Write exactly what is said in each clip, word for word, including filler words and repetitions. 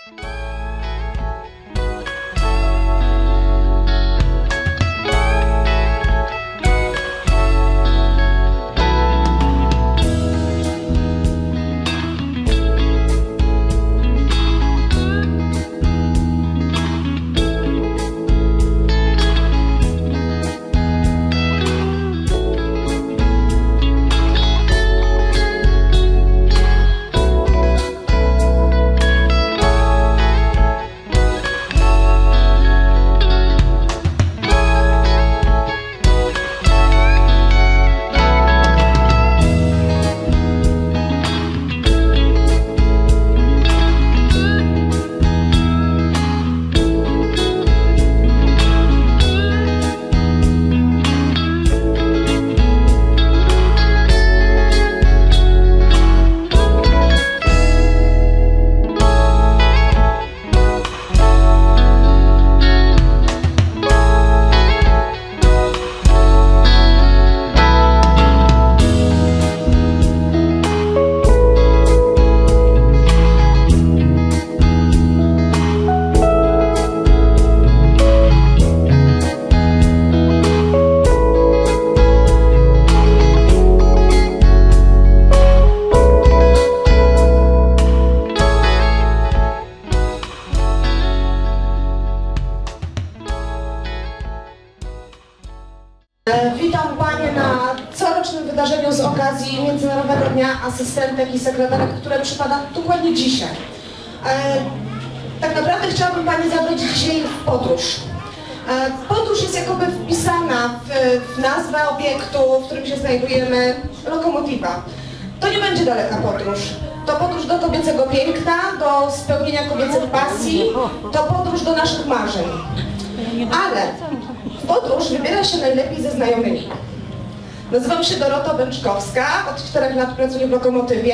Witam Panie na corocznym wydarzeniu z okazji Międzynarodowego Dnia Asystentek i Sekretarek, które przypada dokładnie dzisiaj. E, tak naprawdę chciałabym Pani zabrać dzisiaj w podróż. E, podróż jest jakoby wpisana w, w nazwę obiektu, w którym się znajdujemy, lokomotywa. To nie będzie daleka podróż. To podróż do kobiecego piękna, do spełnienia kobiecych pasji, to podróż do naszych marzeń. Ale w podróż wybiera się najlepiej ze znajomymi. Nazywam się Dorota Bęczkowska, od czterech lat pracuję w Lokomotywie.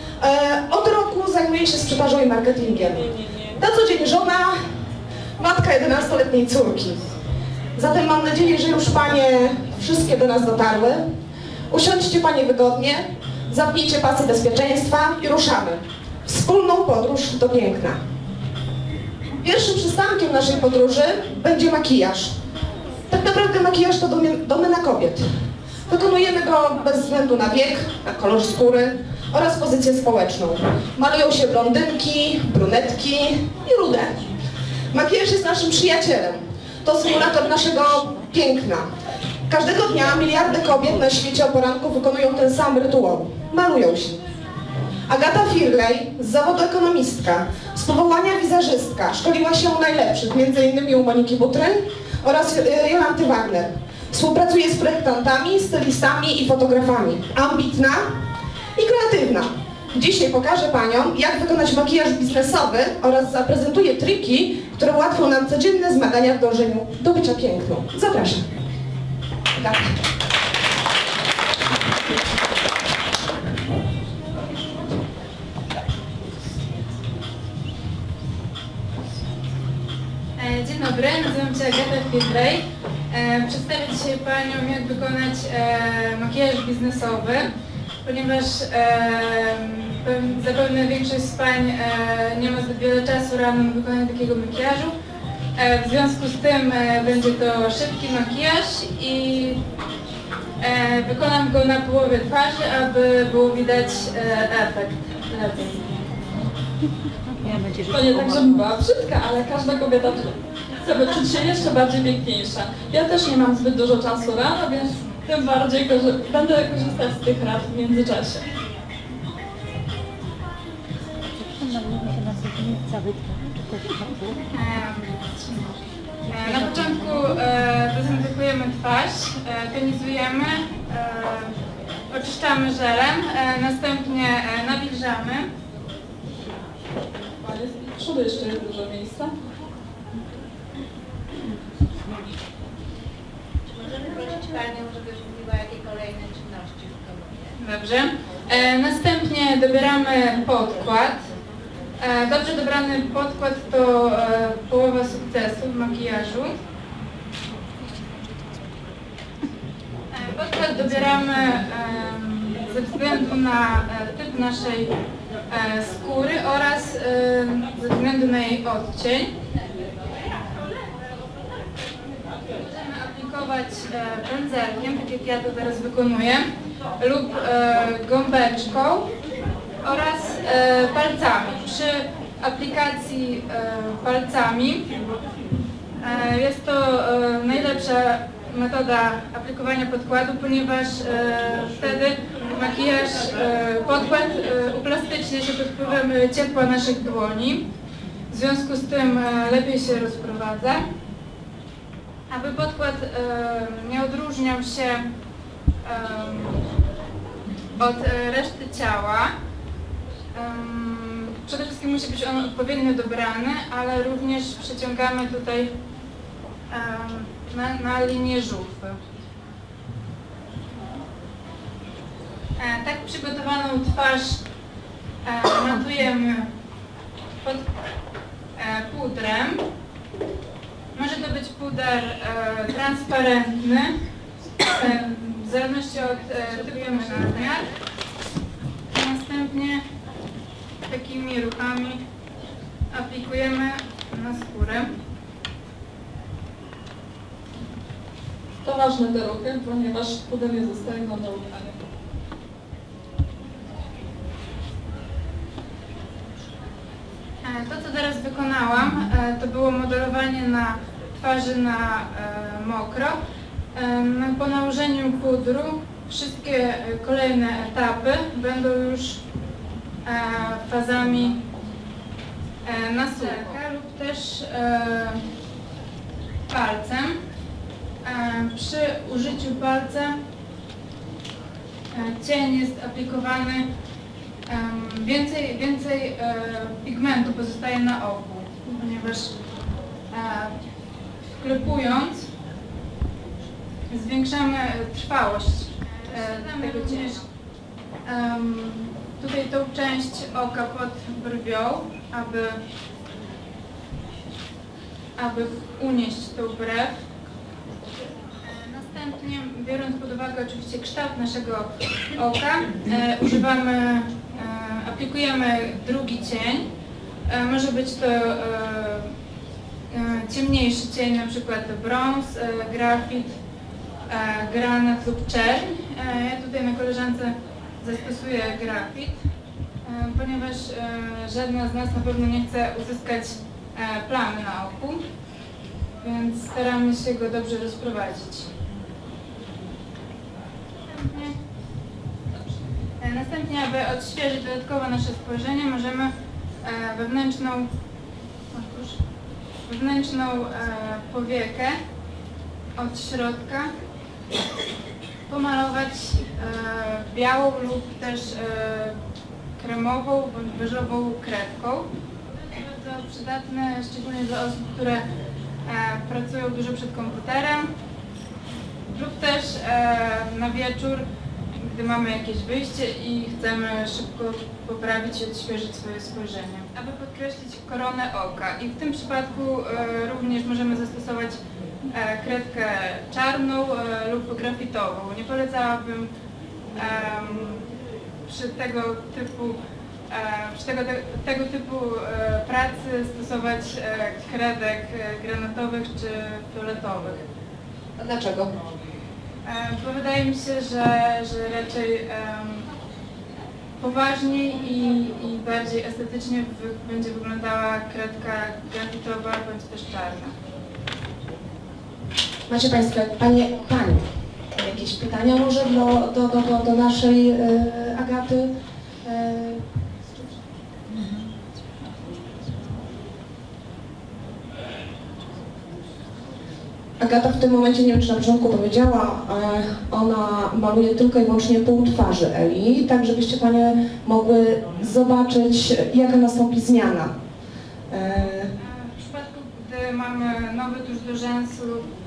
E, od roku zajmuję się sprzedażą i marketingiem. Na co dzień żona, matka jedenastoletniej córki. Zatem mam nadzieję, że już Panie wszystkie do nas dotarły. Usiądźcie Panie wygodnie, zapnijcie pasy bezpieczeństwa i ruszamy. Wspólną podróż do piękna. Pierwszym przystankiem naszej podróży będzie makijaż. Tak naprawdę makijaż to domena kobiet. Wykonujemy go bez względu na wiek, na kolor skóry oraz pozycję społeczną. Malują się blondynki, brunetki i rude. Makijaż jest naszym przyjacielem. To symulator naszego piękna. Każdego dnia miliardy kobiet na świecie o poranku wykonują ten sam rytuał. Malują się. Agata Firlej, z zawodu ekonomistka, z powołania wizerzystka, szkoliła się u najlepszych, między innymi u Moniki Butryn oraz Jolanty Wagner. Współpracuje z projektantami, stylistami i fotografami. Ambitna i kreatywna. Dzisiaj pokażę Paniom, jak wykonać makijaż biznesowy oraz zaprezentuję triki, które ułatwią nam codzienne zmagania w dążeniu do bycia piękną. Zapraszam. Agata. Dzień dobry, nazywam się Agata Firlej. E, przedstawię dzisiaj Paniom, jak wykonać e, makijaż biznesowy, ponieważ e, zapewne większość z Pań e, nie ma zbyt wiele czasu rano na wykonanie takiego makijażu. E, w związku z tym e, będzie to szybki makijaż i e, wykonam go na połowie twarzy, aby było widać e, efekt lepiej. To nie tak, żebym była brzydka, ale każda kobieta chce poczuć się jeszcze bardziej piękniejsza. Ja też nie mam zbyt dużo czasu rano, więc tym bardziej będę korzystać z tych rad w międzyczasie. Na początku e, dezynfekujemy twarz, e, tonizujemy, e, oczyszczamy żelem, e, następnie e, nawilżamy. Z przodu jeszcze jest dużo miejsca. Możemy prosić Panią, żeby mówiła, jakie kolejne czynności wykonuje. Dobrze. E, następnie dobieramy podkład. E, dobrze dobrany podkład to e, połowa sukcesu w makijażu. E, podkład dobieramy e, ze względu na e, typ naszej e, skóry oraz e, ze względu na jej odcień. Możemy aplikować e, pędzelkiem, tak jak ja to teraz wykonuję, lub e, gąbeczką oraz e, palcami. Przy aplikacji e, palcami e, jest to e, najlepsza metoda aplikowania podkładu, ponieważ e, wtedy makijaż, e, podkład e, uplastycznia się pod wpływem ciepła naszych dłoni. W związku z tym e, lepiej się rozprowadza. Aby podkład e, nie odróżniał się e, od e, reszty ciała, e, przede wszystkim musi być on odpowiednio dobrany, ale również przeciągamy tutaj e, na, na linię żuchwy. E, tak przygotowaną twarz e, matujemy pod e, pudrem. Może to być puder e, transparentny, e, w zależności od e, typujemy nadmiar. Następnie takimi ruchami aplikujemy na skórę. To ważne te ruchy, ponieważ puder nie zostaje nam na ubraniu. To, co teraz wykonałam, to było modelowanie na twarzy na e, mokro. E, po nałożeniu pudru wszystkie kolejne etapy będą już e, fazami e, na sucho lub też e, palcem. E, przy użyciu palca e, cień jest aplikowany. Um, więcej więcej e, pigmentu pozostaje na oku, ponieważ e, wklepując zwiększamy trwałość e, tego cienia. Um, tutaj tą część oka pod brwią, aby, aby unieść tą brew. Następnie, biorąc pod uwagę oczywiście kształt naszego oka, e, używamy, e, aplikujemy drugi cień. E, może być to e, e, ciemniejszy cień, na przykład brąz, e, grafit, e, granat lub czerń. E, ja tutaj na koleżance zastosuję grafit, e, ponieważ e, żadna z nas na pewno nie chce uzyskać e, plamy na oku, więc staramy się go dobrze rozprowadzić. Następnie, aby odświeżyć dodatkowo nasze spojrzenie, możemy wewnętrzną, wewnętrzną powiekę od środka pomalować białą lub też kremową bądź beżową kredką. To bardzo przydatne, szczególnie dla osób, które pracują dużo przed komputerem lub też na wieczór, gdy mamy jakieś wyjście i chcemy szybko poprawić i odświeżyć swoje spojrzenie. Aby podkreślić koronę oka i w tym przypadku e, również możemy zastosować e, kredkę czarną e, lub grafitową. Nie polecałabym e, przy tego typu, e, przy tego, te, tego typu e, pracy stosować e, kredek e, granatowych czy fioletowych. A dlaczego? Bo wydaje mi się, że, że raczej um, poważniej i, i bardziej estetycznie wy, będzie wyglądała kredka grafitowa bądź też czarna. Macie Państwo, Panie, Panie, jakieś pytania może do, do, do, do, do naszej e, Agaty? E, Agata w tym momencie, nie wiem czy na początku powiedziała, ona maluje tylko i wyłącznie pół twarzy Eli, tak żebyście Panie mogły zobaczyć, jaka nastąpi zmiana. W przypadku, gdy mamy nowy tusz do rzęsu,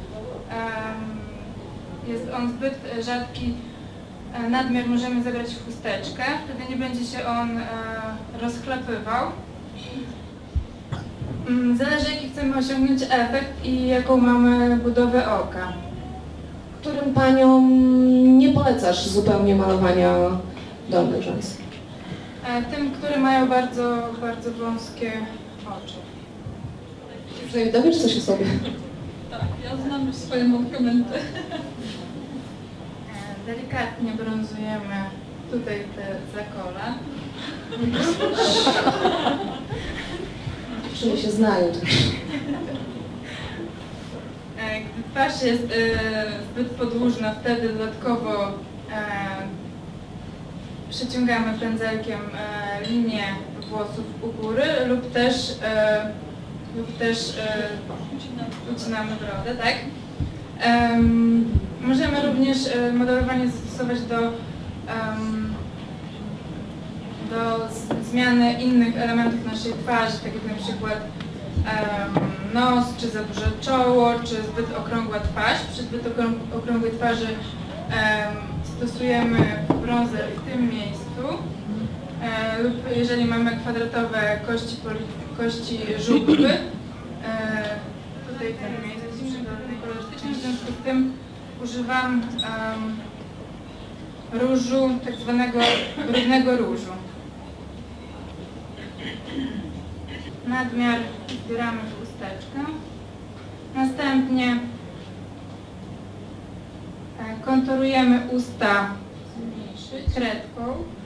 jest on zbyt rzadki, nadmiar możemy zabrać w chusteczkę, wtedy nie będzie się on rozchlapywał. Zależy, jaki chcemy osiągnąć efekt i jaką mamy budowę oka. Którym Paniom nie polecasz zupełnie malowania dolnych rzęs? e, tym, które mają bardzo, bardzo wąskie oczy. Że dowiesz coś o sobie. Tak, ja znam już swoje mankamenty. E, Delikatnie brązujemy tutaj te zakola. Dziewczyny się znają. E, Gdy twarz jest e, zbyt podłużna, wtedy dodatkowo e, przeciągamy pędzelkiem e, linię włosów u góry lub też, e, lub też e, ucinamy brodę, tak? Em, możemy również e, modelowanie zastosować do, em, do z, zmiany innych elementów naszej twarzy, tak jak na przykład em, nos, czy za duże czoło, czy zbyt okrągła twarz. Przy zbyt okrą- okrągłej twarzy em, stosujemy bronzer w tym miejscu e, lub jeżeli mamy kwadratowe kości, poli- kości żółkły, e, tutaj w tym miejscu przy dolnej kolorystycznym, w związku z tym używam em, różu, tak zwanego brudnego różu. Nadmiar zbieramy w chusteczkę. Następnie e, konturujemy usta kredką.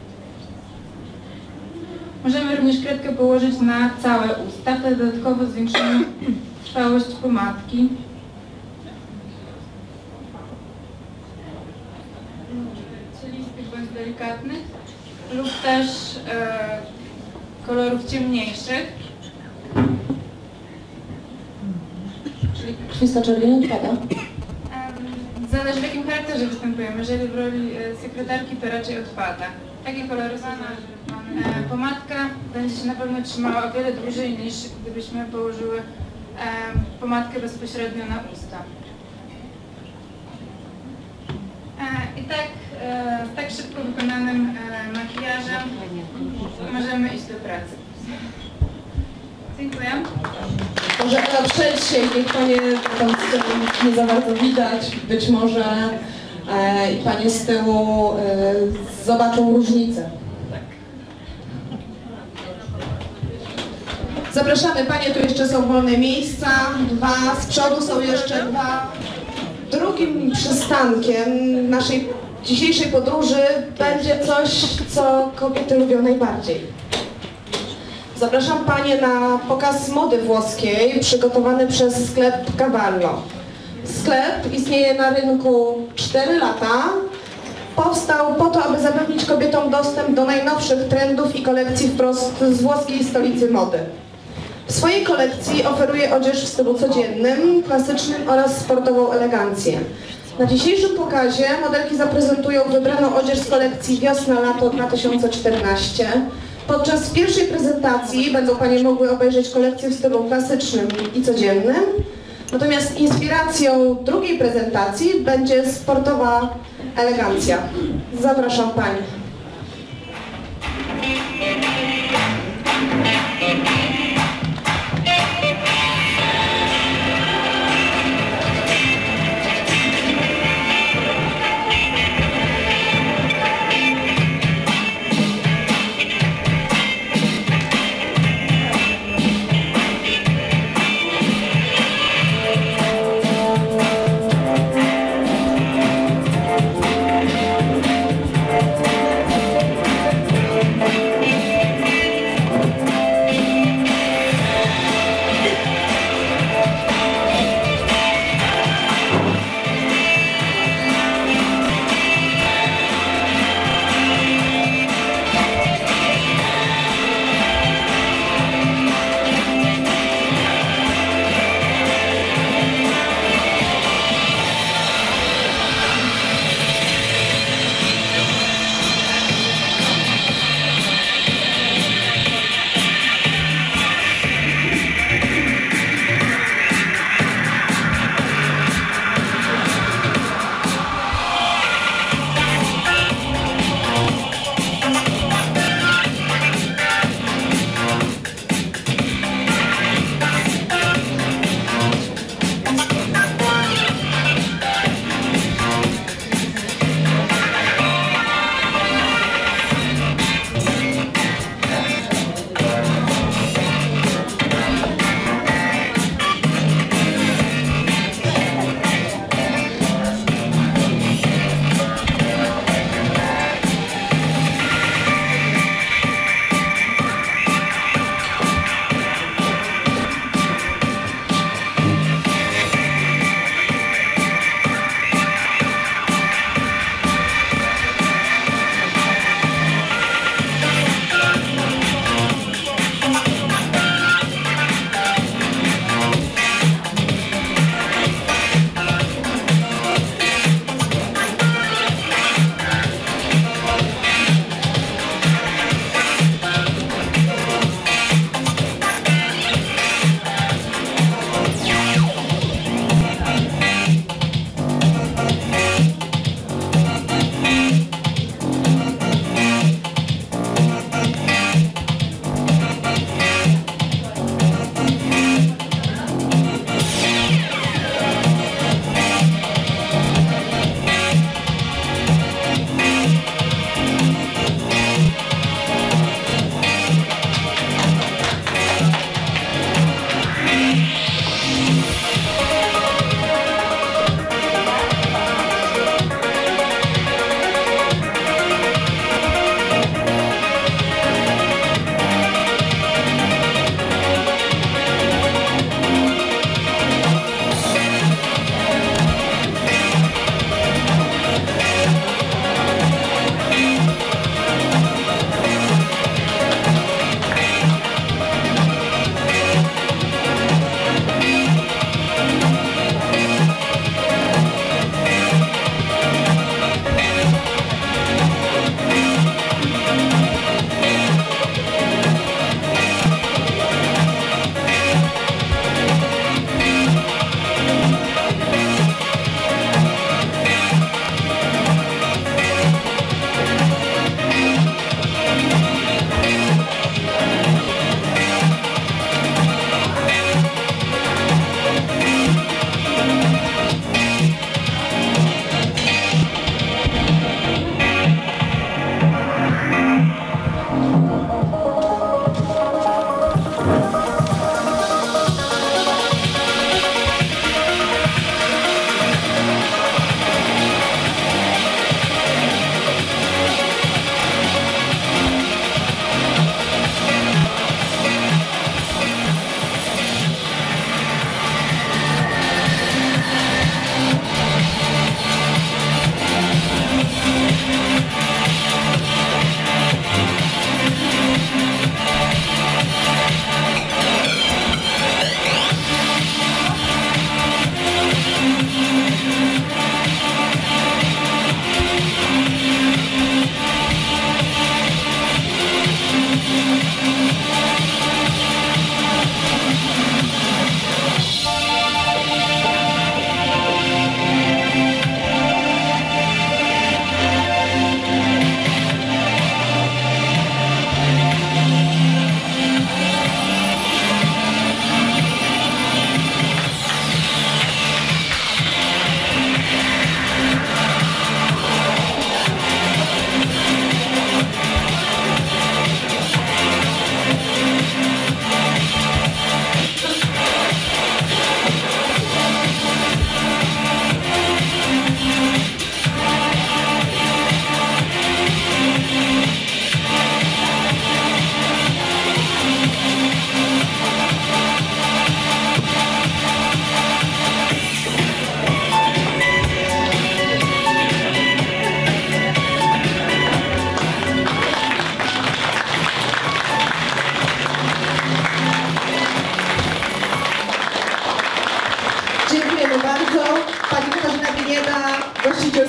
Możemy również kredkę położyć na całe usta, wtedy dodatkowo zwiększymy trwałość pomadki. Cielistych bądź delikatnych lub też e, kolorów ciemniejszych. Czyli Krwista czerwienia odpada. em, zależy w jakim charakterze występujemy. Jeżeli w roli e, sekretarki to raczej odpada. Takie koloryzowana e, pomadka będzie się na pewno trzymała o wiele dłużej niż gdybyśmy położyły e, pomadkę bezpośrednio na usta. E, I tak, e, z tak szybko wykonanym e, makijażem możemy iść do pracy. Dziękuję. Może Ela przejdź się, niech Panie tam z tyłu nie za bardzo widać, być może e, i Panie z tyłu e, zobaczą różnicę. Zapraszamy Panie, tu jeszcze są wolne miejsca, dwa, z przodu są jeszcze dwa. Drugim przystankiem naszej dzisiejszej podróży będzie coś, co kobiety lubią najbardziej. Zapraszam Panie na pokaz mody włoskiej przygotowany przez sklep Cavallo. Sklep istnieje na rynku cztery lata. Powstał po to, aby zapewnić kobietom dostęp do najnowszych trendów i kolekcji wprost z włoskiej stolicy mody. W swojej kolekcji oferuje odzież w stylu codziennym, klasycznym oraz sportową elegancję. Na dzisiejszym pokazie modelki zaprezentują wybraną odzież z kolekcji Wiosna-Lato dwa tysiące czternaście. Podczas pierwszej prezentacji będą Panie mogły obejrzeć kolekcję w stylu klasycznym i codziennym. Natomiast inspiracją drugiej prezentacji będzie sportowa elegancja. Zapraszam Panie.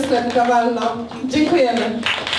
sklep Kawalno. Dziękujemy.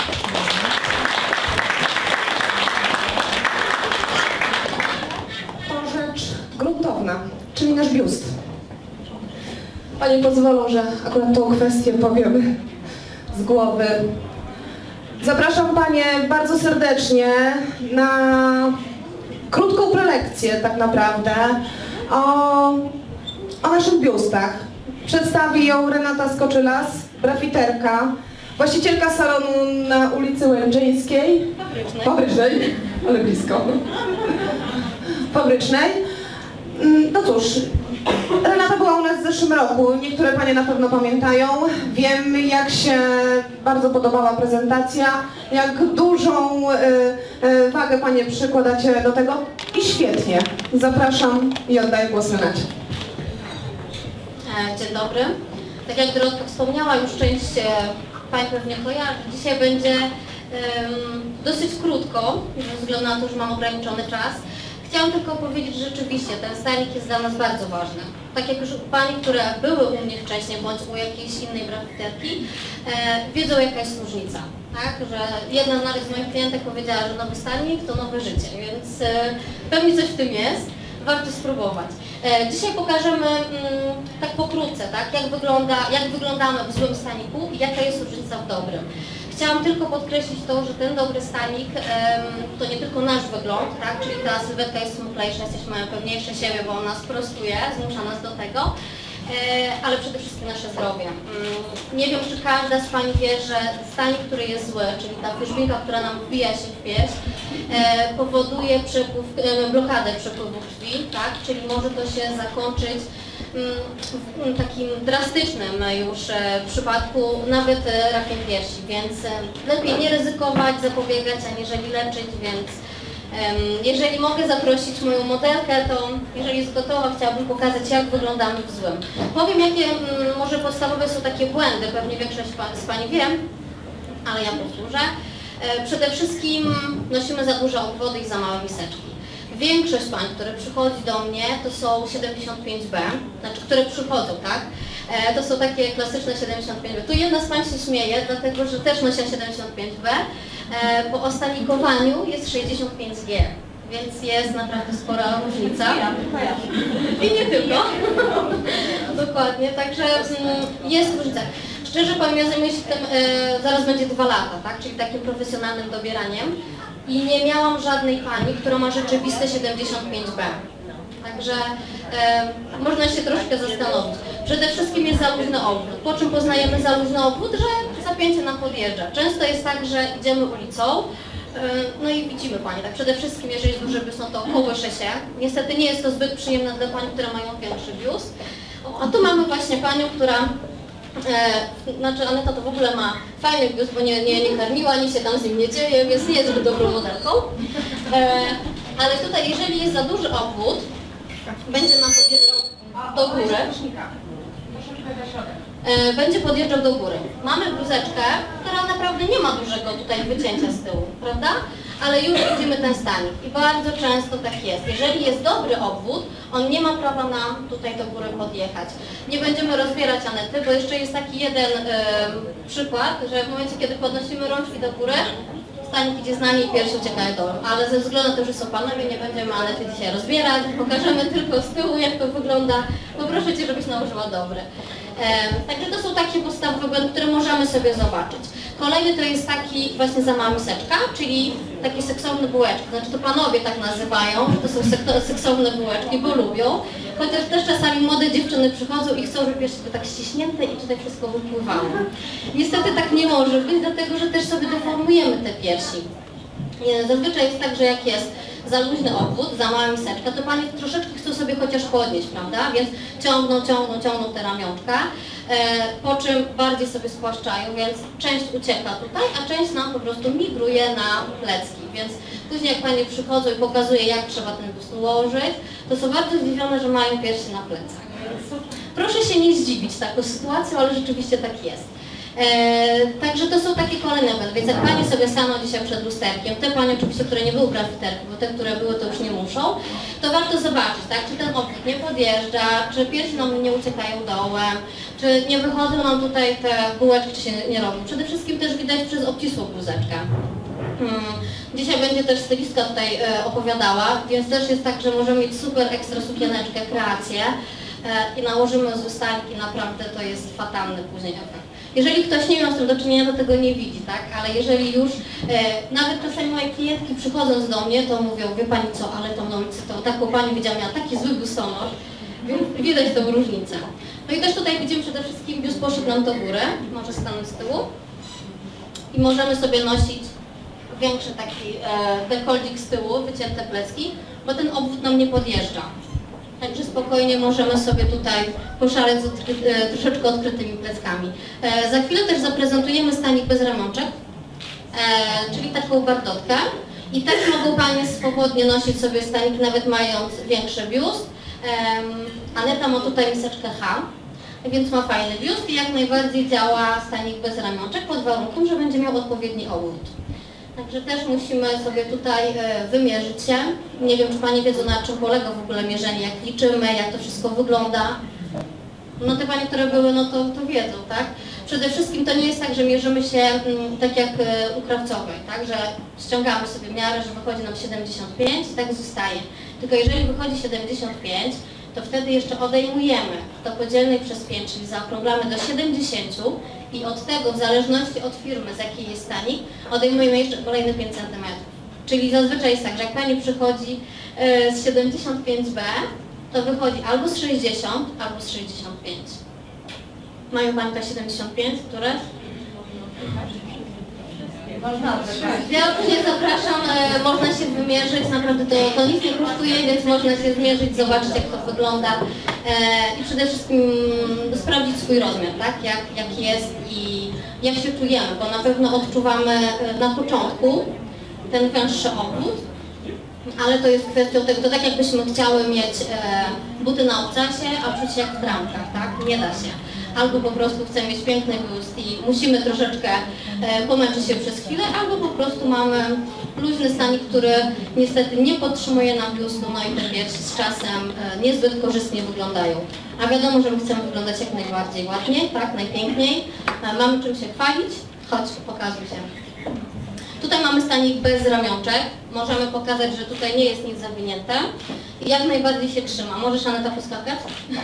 To rzecz gruntowna, czyli nasz biust. Panie pozwolą, że akurat tą kwestię powiem z głowy. Zapraszam Panie bardzo serdecznie na krótką prelekcję tak naprawdę o, o naszych biustach. Przedstawi ją Renata Skoczylas, grafiterka, właścicielka salonu na ulicy Łęczyńskiej. Fabrycznej. Fabrycznej, ale blisko. Fabrycznej. No cóż, Renata była u nas w zeszłym roku, niektóre Panie na pewno pamiętają. Wiem, jak się bardzo podobała prezentacja, jak dużą y, y, wagę Panie przykładacie do tego i świetnie. Zapraszam i oddaję głos Renacie. Dzień dobry. Tak jak Dorotka wspomniała, już część Pań pewnie kojarzy. Dzisiaj będzie um, dosyć krótko, ze względu na to, że mam ograniczony czas. Chciałam tylko powiedzieć, że rzeczywiście ten stanik jest dla nas bardzo ważny. Tak jak już Pani, które były u mnie wcześniej, bądź u jakiejś innej grafiterki, e, wiedzą, jaka jest różnica. Tak? Że jedna nawet z moich klientek powiedziała, że nowy stanik to nowe życie, więc e, pewnie coś w tym jest. Warto spróbować. E, dzisiaj pokażemy mm, tak pokrótce, tak, jak, wygląda, jak wyglądamy w złym staniku i jaka jest różnica w dobrym. Chciałam tylko podkreślić to, że ten dobry stanik em, to nie tylko nasz wygląd, tak, czyli ta sylwetka jest smuklejsza, jesteśmy pewniejsze siebie, bo on nas prostuje, zmusza nas do tego, e, ale przede wszystkim nasze zdrowie. Mm, nie wiem, czy każda z Pani wie, że stanik, który jest zły, czyli ta wierzbinka, która nam wbija się w pierś, e, powoduje przepływ, e, blokadę przepływu krwi, tak, czyli może to się zakończyć w takim drastycznym już przypadku nawet rakiem piersi, więc lepiej nie ryzykować, zapobiegać, aniżeli leczyć, więc jeżeli mogę zaprosić moją modelkę, to jeżeli jest gotowa, chciałabym pokazać, jak wyglądamy w złym. Powiem, jakie może podstawowe są takie błędy, pewnie większość z Pani wie, ale ja powtórzę. Przede wszystkim nosimy za duże obwody i za małe miseczki. Większość pań, które przychodzi do mnie, to są siedemdziesiąt pięć B, znaczy, które przychodzą, tak? E, to są takie klasyczne siedemdziesiąt pięć B. Tu jedna z pań się śmieje, dlatego że też nosi siedemdziesiąt pięć B, e, bo o stanikowaniu jest sześćdziesiąt pięć G, więc jest naprawdę spora różnica. I nie tylko. Dokładnie, także mm, jest różnica. Szczerze powiem, ja zajmuję się tym, e, zaraz będzie dwa lata, tak? Czyli takim profesjonalnym dobieraniem. I nie miałam żadnej pani, która ma rzeczywiste siedemdziesiąt pięć B. Także e, można się troszkę zastanowić. Przede wszystkim jest za luźny obwód. Po czym poznajemy za luźny obwód, że zapięcie nam podjeżdża. Często jest tak, że idziemy ulicą, e, no i widzimy Pani, tak przede wszystkim jeżeli jest duży biust, no to kołysze się. Niestety nie jest to zbyt przyjemne dla Pań, które mają większy biust. O, a tu mamy właśnie Panią, która E, znaczy Aneta to w ogóle ma fajny biust, bo nie, nie, nie karmiła, nic się tam z nim nie dzieje, więc nie jest zbyt dobrą modelką. E, ale tutaj, jeżeli jest za duży obwód, będzie nam podjeżdżał do góry. E, będzie podjeżdżał do góry. Mamy bluzeczkę, która naprawdę nie ma dużego tutaj wycięcia z tyłu, prawda? Ale już widzimy ten stanik i bardzo często tak jest. Jeżeli jest dobry obwód, on nie ma prawa nam tutaj do góry podjechać. Nie będziemy rozbierać Anety, bo jeszcze jest taki jeden y, przykład, że w momencie, kiedy podnosimy rączki do góry, stanik idzie z nami i piersi uciekają do dołu. Ale ze względu na to, że są panowie, nie będziemy Anety dzisiaj rozbierać, pokażemy tylko z tyłu, jak to wygląda. Poproszę Cię, żebyś nałożyła dobre. E, także to są takie podstawowe błędy, które możemy sobie zobaczyć. Kolejny to jest taki właśnie za mała miseczka, czyli takie seksowne bułeczki. Znaczy to panowie tak nazywają, że to są seksowne bułeczki, bo lubią. Chociaż też czasami młode dziewczyny przychodzą i chcą, żeby piersi były tak ściśnięte i tutaj wszystko wypływało. Niestety tak nie może być, dlatego że też sobie deformujemy te piersi. Zazwyczaj jest tak, że jak jest za luźny obwód, za mała miseczka, to Panie troszeczkę chcą sobie chociaż podnieść, prawda? Więc ciągną, ciągną, ciągną te ramionczka, e, po czym bardziej sobie spłaszczają, więc część ucieka tutaj, a część nam po prostu migruje na plecki. Więc później jak Panie przychodzą i pokazuję, jak trzeba ten biust ułożyć, to są bardzo zdziwione, że mają piersi na plecach. Więc proszę się nie zdziwić taką sytuacją, ale rzeczywiście tak jest. E, także to są takie kolejne elementy, więc jak Panie sobie staną dzisiaj przed lusterkiem, te Panie oczywiście, które nie były grafiterki, bo te, które były, to już nie muszą, to warto zobaczyć, tak, czy ten obwód nie podjeżdża, czy piersi nam nie uciekają dołem, czy nie wychodzą nam tutaj te bułeczki, czy się nie robią. Przede wszystkim też widać przez obcisłą bluzeczkę. Hmm. Dzisiaj będzie też stylistka tutaj e, opowiadała, więc też jest tak, że możemy mieć super ekstra sukieneczkę, kreację e, i nałożymy z wystanki, naprawdę to jest fatalny później efekt. Jeżeli ktoś nie miał z tym do czynienia, to tego nie widzi, tak? Ale jeżeli już, e, nawet czasami moje klientki przychodząc do mnie, to mówią, wie Pani co, ale tą nowicę, to taką Pani widziałam, miała taki zły biustonosz, więc widać tą różnicę. No i też tutaj widzimy przede wszystkim biust poszedł nam do góry, może stanąć z tyłu i możemy sobie nosić większy taki e, dekoldik z tyłu, wycięte plecki, bo ten obwód nam nie podjeżdża. Także spokojnie możemy sobie tutaj poszaleć z odkry, e, troszeczkę odkrytymi pleckami. E, za chwilę też zaprezentujemy stanik bez ramionczek, e, czyli taką bardotkę. I też mogą Panie swobodnie nosić sobie stanik, nawet mając większy biust. E, Aneta ma tutaj miseczkę H, więc ma fajny biust i jak najbardziej działa stanik bez ramionczek pod warunkiem, że będzie miał odpowiedni obwód. Także też musimy sobie tutaj wymierzyć się. Nie wiem, czy Panie wiedzą, na czym polega w ogóle mierzenie, jak liczymy, jak to wszystko wygląda. No te Panie, które były, no to, to wiedzą, tak? Przede wszystkim to nie jest tak, że mierzymy się m, tak jak u krawcowej, tak? Że ściągamy sobie miarę, że wychodzi nam siedemdziesiąt pięć i tak zostaje. Tylko jeżeli wychodzi siedemdziesiąt pięć, to wtedy jeszcze odejmujemy do podzielnej przez pięć, czyli zaokrąglamy do siedemdziesięciu i od tego, w zależności od firmy, z jakiej jest stanik, odejmujemy jeszcze kolejne pięć centymetrów. Czyli zazwyczaj jest tak, że jak Pani przychodzi z siedemdziesiąt pięć B, to wychodzi albo z sześćdziesiąt, albo z sześćdziesiąt pięć. Mają Pani te siedemdziesiąt pięć, które? Ja oczywiście zapraszam, e, można się wymierzyć, naprawdę to, to nic nie kosztuje, więc można się zmierzyć, zobaczyć jak to wygląda e, i przede wszystkim sprawdzić swój rozmiar, tak? Jak, jak jest i jak się czujemy, bo na pewno odczuwamy na początku ten węższy obwód, ale to jest kwestią tego, to tak jakbyśmy chciały mieć e, buty na obcasie, a czuć się jak w trampkach, tak? Nie da się. Albo po prostu chcemy mieć piękny biust i musimy troszeczkę e, pomęczyć się przez chwilę, albo po prostu mamy luźny stanik, który niestety nie podtrzymuje nam biustu, no i te piersi z czasem e, niezbyt korzystnie wyglądają. A wiadomo, że my chcemy wyglądać jak najbardziej ładnie, tak, najpiękniej. E, mamy czym się chwalić, chodź, pokazuj się. Tutaj mamy stanik bez ramionczek. Możemy pokazać, że tutaj nie jest nic zawinięte i jak najbardziej się trzyma. Możesz, Aneta, poskakać?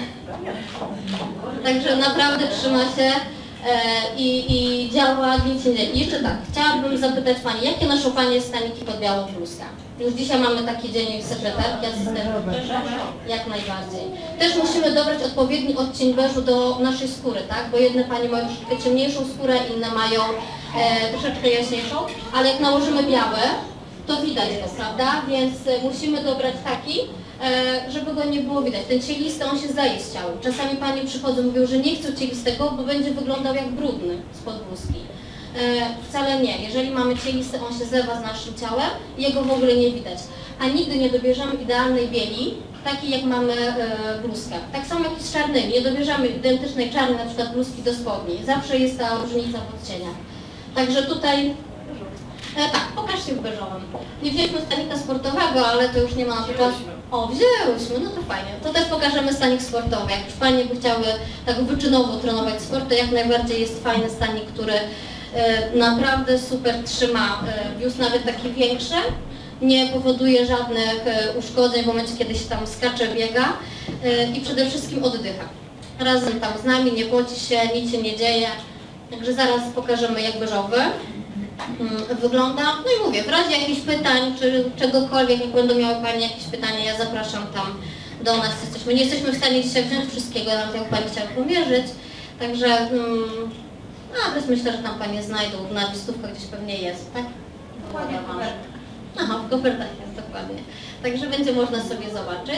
Także naprawdę trzyma się e, i, i działa, nic nie dzieje. I jeszcze tak, chciałabym zapytać Pani, jakie noszą Panie staniki pod białą bluzkę? Już dzisiaj mamy taki dzień sekretarki, asystentów. Jak najbardziej. Też musimy dobrać odpowiedni odcień beżu do naszej skóry, tak? Bo jedne Panie mają troszkę ciemniejszą skórę, inne mają e, troszeczkę jaśniejszą, ale jak nałożymy białe, to widać to, prawda? Więc musimy dobrać taki, e, żeby go nie było widać. Ten cielisty, on się zdaje z ciałem. Czasami Panie przychodzą, mówią, że nie chcą cielistego, bo będzie wyglądał jak brudny spod bluzki. E, wcale nie. Jeżeli mamy cielisty, on się zlewa z naszym ciałem i jego w ogóle nie widać. A nigdy nie dobierzemy idealnej bieli, takiej jak mamy e, bluzkę. Tak samo jak i z czarnymi. Nie dobierzemy identycznej czarnej na przykład bluzki do spodni. Zawsze jest ta różnica w odcieniach. Także tutaj, e, tak, pokaż się w beżowym. Nie wzięliśmy stanika sportowego, ale to już nie ma na to czasu. O, wzięłyśmy, no to fajnie. To też pokażemy stanik sportowy. Jak już Panie by chciały tak wyczynowo trenować sport, to jak najbardziej jest fajny stanik, który e, naprawdę super trzyma e, biust, nawet taki większy. Nie powoduje żadnych e, uszkodzeń w momencie, kiedy się tam skacze, biega e, i przede wszystkim oddycha. Razem tam z nami, nie poci się, nic się nie dzieje. Także zaraz pokażemy, jak beżowy mm, wygląda. No i mówię, w razie jakichś pytań, czy czegokolwiek, jak będą miały Panie jakieś pytania, ja zapraszam tam do nas. Jesteśmy, nie jesteśmy w stanie dzisiaj wziąć wszystkiego, nawet jak Pani chciała pomierzyć. Także mm, adres myślę, że tam Panie znajdą, na listówkach gdzieś pewnie jest, tak? Dokładnie. Aha, w kopertach jest, dokładnie. Także będzie można sobie zobaczyć.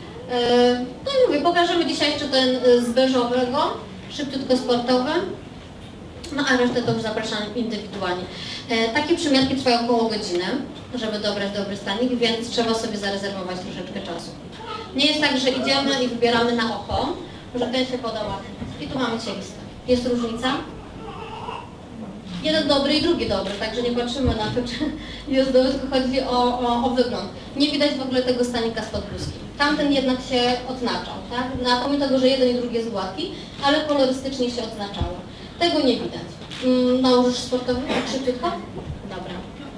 No i mówię, pokażemy dzisiaj jeszcze ten z beżowego, szybciutko sportowy. No a resztę to już zapraszam indywidualnie. Takie przymiarki trwają około godziny, żeby dobrać dobry stanik, więc trzeba sobie zarezerwować troszeczkę czasu. Nie jest tak, że idziemy i wybieramy na oko, że ten się podoba. I tu mamy cieliste. Jest różnica? jeden dobry i drugi dobry, także nie patrzymy na to, czy jest dobry, tylko chodzi o, o, o wygląd. Nie widać w ogóle tego stanika spod bluzki. Tamten jednak się odznaczał, tak? Na pomimo tego, że jeden i drugi jest gładki, ale kolorystycznie się odznaczało. Tego nie widać. Mm, nałożysz sportowy tak szybciutko? Dobra.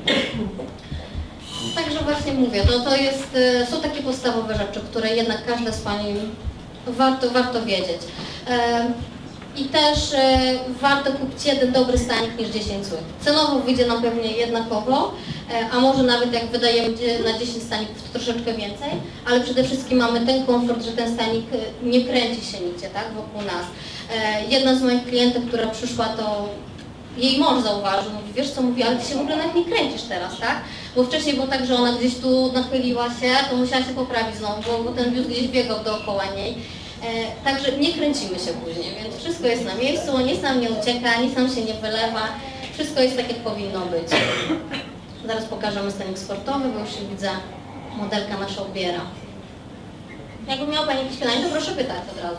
Także właśnie mówię, no to jest, są takie podstawowe rzeczy, które jednak każda z Pani warto, warto wiedzieć. I też e, warto kupić jeden dobry stanik niż dziesięć złych. Cenowo wyjdzie nam pewnie jednakowo, e, a może nawet jak wydajemy na dziesięć staników to troszeczkę więcej, ale przede wszystkim mamy ten komfort, że ten stanik nie kręci się nigdzie, tak, wokół nas. E, jedna z moich klientek, która przyszła, to jej mąż zauważył, mówi, wiesz co, mówi, ale ty się w ogóle nawet nie kręcisz teraz, tak? Bo wcześniej było tak, że ona gdzieś tu nachyliła się, to musiała się poprawić znowu, bo, bo ten biust gdzieś biegał dookoła niej. E, także nie kręcimy się później, więc wszystko jest na miejscu, nic nam nie ucieka, nic nam się nie wylewa, wszystko jest tak, jak powinno być. Zaraz pokażemy stanik sportowy, bo już się widzę, modelka nasza ubiera. Jakby miała Pani jakieś pytanie, to proszę pytać od razu.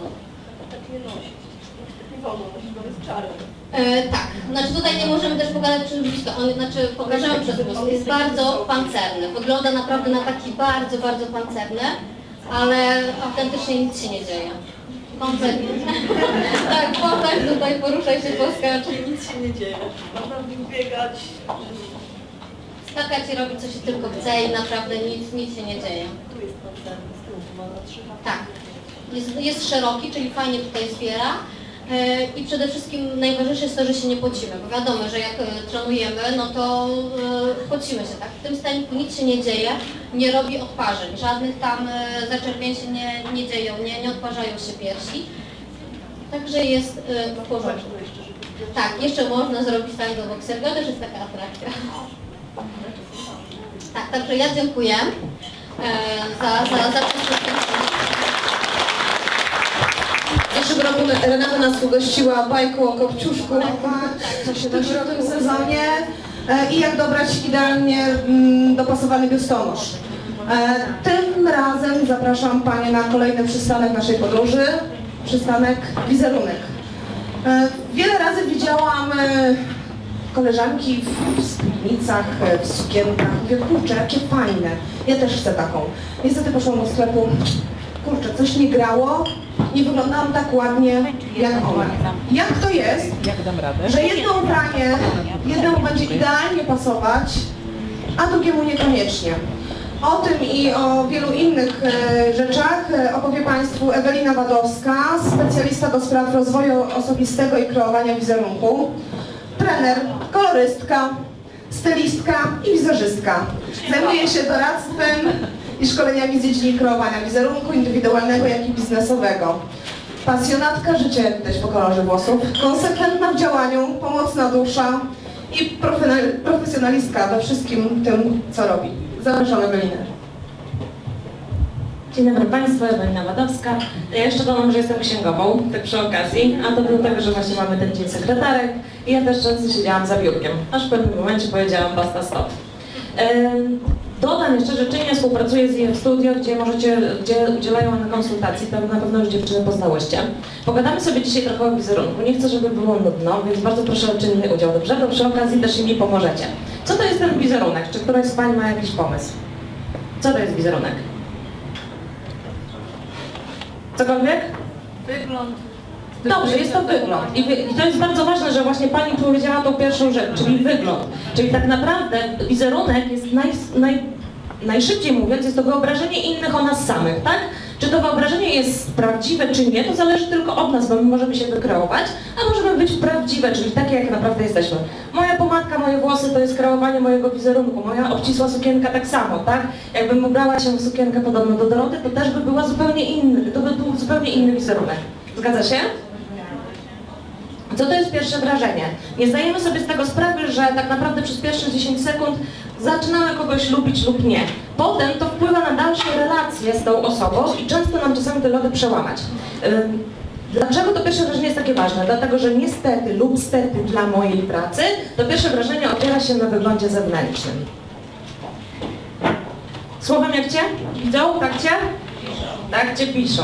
E, tak, znaczy tutaj nie możemy też pokazać przez blisko, on, znaczy pokażemy przez blisko, jest bardzo pancerny, wygląda naprawdę na taki bardzo, bardzo pancerny. Ale autentycznie nic się nie dzieje. Kompletnie. Tak, popatrz tutaj, poruszaj się, poskacz. Nic się nie dzieje. Można w nim biegać. Skakać i robić co się tylko chce i naprawdę nic, nic się nie dzieje. Tu jest koncerny, z tyłu ma na trzy. Tak. Jest, jest szeroki, czyli fajnie tutaj zbiera. I przede wszystkim najważniejsze jest to, że się nie pocimy, bo wiadomo, że jak trenujemy, no to pocimy się, tak? W tym staniku nic się nie dzieje, nie robi odparzeń, żadnych tam zaczerwień się nie, nie dzieją, nie, nie odparzają się piersi, także jest w porządku. Tak, jeszcze można zrobić stanik do bokserga, też jest taka atrakcja. Tak, także ja dziękuję za, za, za wszystko. W zeszłym roku Renata nas ugościła bajką o Kopciuszku, co się wydarzyło w tym sezonie i jak dobrać idealnie dopasowany biustonosz. Tym razem zapraszam Panie na kolejny przystanek naszej podróży, przystanek wizerunek. Wiele razy widziałam koleżanki w spódnicach, w sukienkach, mówię, kurczę, jakie fajne, ja też chcę taką. Niestety poszłam do sklepu, kurczę, coś nie grało, nie wyglądałam tak ładnie jak one. Jak to jest, że jedno ubranie, jednemu będzie idealnie pasować, a drugiemu niekoniecznie? O tym i o wielu innych e, rzeczach opowie Państwu Ewelina Wadowska, specjalista do spraw rozwoju osobistego i kreowania wizerunku, trener, kolorystka, stylistka i wizerzystka. Zajmuje się doradztwem i szkoleniami z dziedziny kreowania wizerunku indywidualnego, jak i biznesowego. Pasjonatka życia, jak widać po kolorze włosów, konsekwentna w działaniu, pomocna dusza i profesjonalistka we wszystkim tym, co robi. Zapraszam Ewelinę. Dzień dobry Państwu, Ewelina Wadowska. Ja jeszcze dodam, że jestem księgową, tak przy okazji, a to dlatego, że właśnie mamy ten dzień sekretarek i ja też często siedziałam za biurkiem, aż w pewnym momencie powiedziałam basta stop. Dodam jeszcze, że czynnie współpracuję z I F Studio, gdzie możecie, gdzie udzielają one konsultacji, to na pewno już dziewczyny poznałyście. Pogadamy sobie dzisiaj trochę o wizerunku, nie chcę, żeby było nudno, więc bardzo proszę o czynny udział, dobrze? To przy okazji też i mi pomożecie. Co to jest ten wizerunek? Czy któraś z Pań ma jakiś pomysł? Co to jest wizerunek? Cokolwiek? Wygląd. Dobrze, jest to wygląd. I, wy, I to jest bardzo ważne, że właśnie Pani powiedziała tą pierwszą rzecz, czyli wygląd. Czyli tak naprawdę wizerunek jest naj, naj, najszybciej mówiąc, jest to wyobrażenie innych o nas samych, tak? Czy to wyobrażenie jest prawdziwe, czy nie, to zależy tylko od nas, bo my możemy się wykreować, a możemy być prawdziwe, czyli takie, jak naprawdę jesteśmy. Moja pomadka, moje włosy to jest kreowanie mojego wizerunku, moja obcisła sukienka tak samo, tak? Jakbym ubrała się w sukienkę podobną do Doroty, to też by była zupełnie inny, to by był zupełnie inny wizerunek. Zgadza się? Co to jest pierwsze wrażenie? Nie zdajemy sobie z tego sprawy, że tak naprawdę przez pierwsze dziesięć sekund zaczynamy kogoś lubić lub nie. Potem to wpływa na dalsze relacje z tą osobą i często nam czasami te lody przełamać. Dlaczego to pierwsze wrażenie jest takie ważne? Dlatego, że niestety lub stety dla mojej pracy to pierwsze wrażenie opiera się na wyglądzie zewnętrznym. Słowem jak Cię? Widzą? Tak Cię? Tak Cię piszą.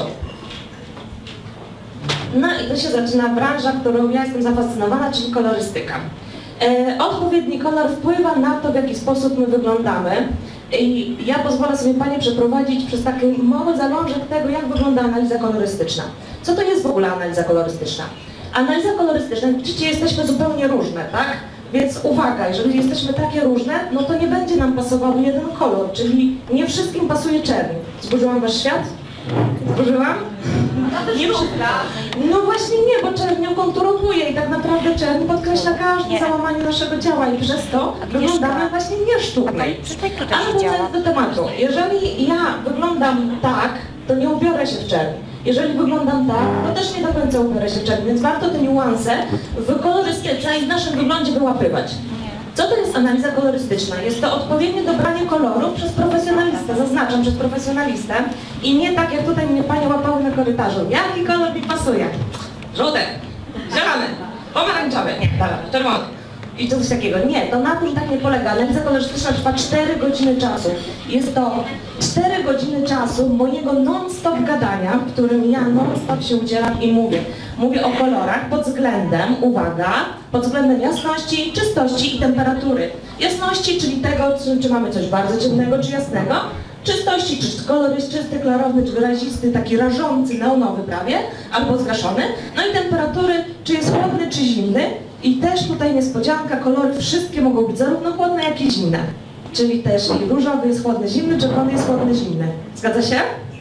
No i to się zaczyna branża, którą ja jestem zafascynowana, czyli kolorystyka. E, odpowiedni kolor wpływa na to, w jaki sposób my wyglądamy. I ja pozwolę sobie Panie przeprowadzić przez taki mały zalążek tego, jak wygląda analiza kolorystyczna. Co to jest w ogóle analiza kolorystyczna? Analiza kolorystyczna, widzicie, jesteśmy zupełnie różne, tak? Więc uwaga, jeżeli jesteśmy takie różne, no to nie będzie nam pasował jeden kolor, czyli nie wszystkim pasuje czerń. Zburzyłam Wasz świat? Zburzyłam? Nie No właśnie nie, bo czerń ją konturuje i tak naprawdę czerń podkreśla każde załamanie naszego ciała i przez to wyglądamy właśnie nieszczupnej. Ale wracając do tematu, jeżeli ja wyglądam tak, to nie ubiorę się w czerń. Jeżeli wyglądam tak, to też nie do końca ubiorę się w czerń, więc warto te niuanse w kolorystyce i w naszym wyglądzie wyłapywać. Co to jest analiza kolorystyczna? Jest to odpowiednie dobranie koloru przez profesjonalistę, zaznaczam, przez profesjonalistę i nie tak jak tutaj mnie Panie łapały na korytarzu. Jaki kolor mi pasuje? Żółty, zielony, pomarańczowy, nie, dobra, czerwony. I coś takiego. Nie, to na tym tak nie polega. Analiza kolorystyczna trwa cztery godziny czasu. Jest to cztery godziny czasu mojego non-stop gadania, w którym ja non-stop się udzielam i mówię. Mówię o kolorach pod względem, uwaga, pod względem jasności, czystości i temperatury. Jasności, czyli tego, czy, czy mamy coś bardzo ciemnego, czy jasnego. Czystości, czy kolor jest czysty, klarowny, czy wyrazisty, taki rażący, neonowy prawie, albo zgaszony. No i temperatury, czy jest chłodny, czy zimny. I też tutaj niespodzianka, kolory wszystkie mogą być zarówno chłodne, jak i zimne. Czyli też i różowy jest chłodny, zimny, czerwony jest chłodny, zimny. Zgadza się?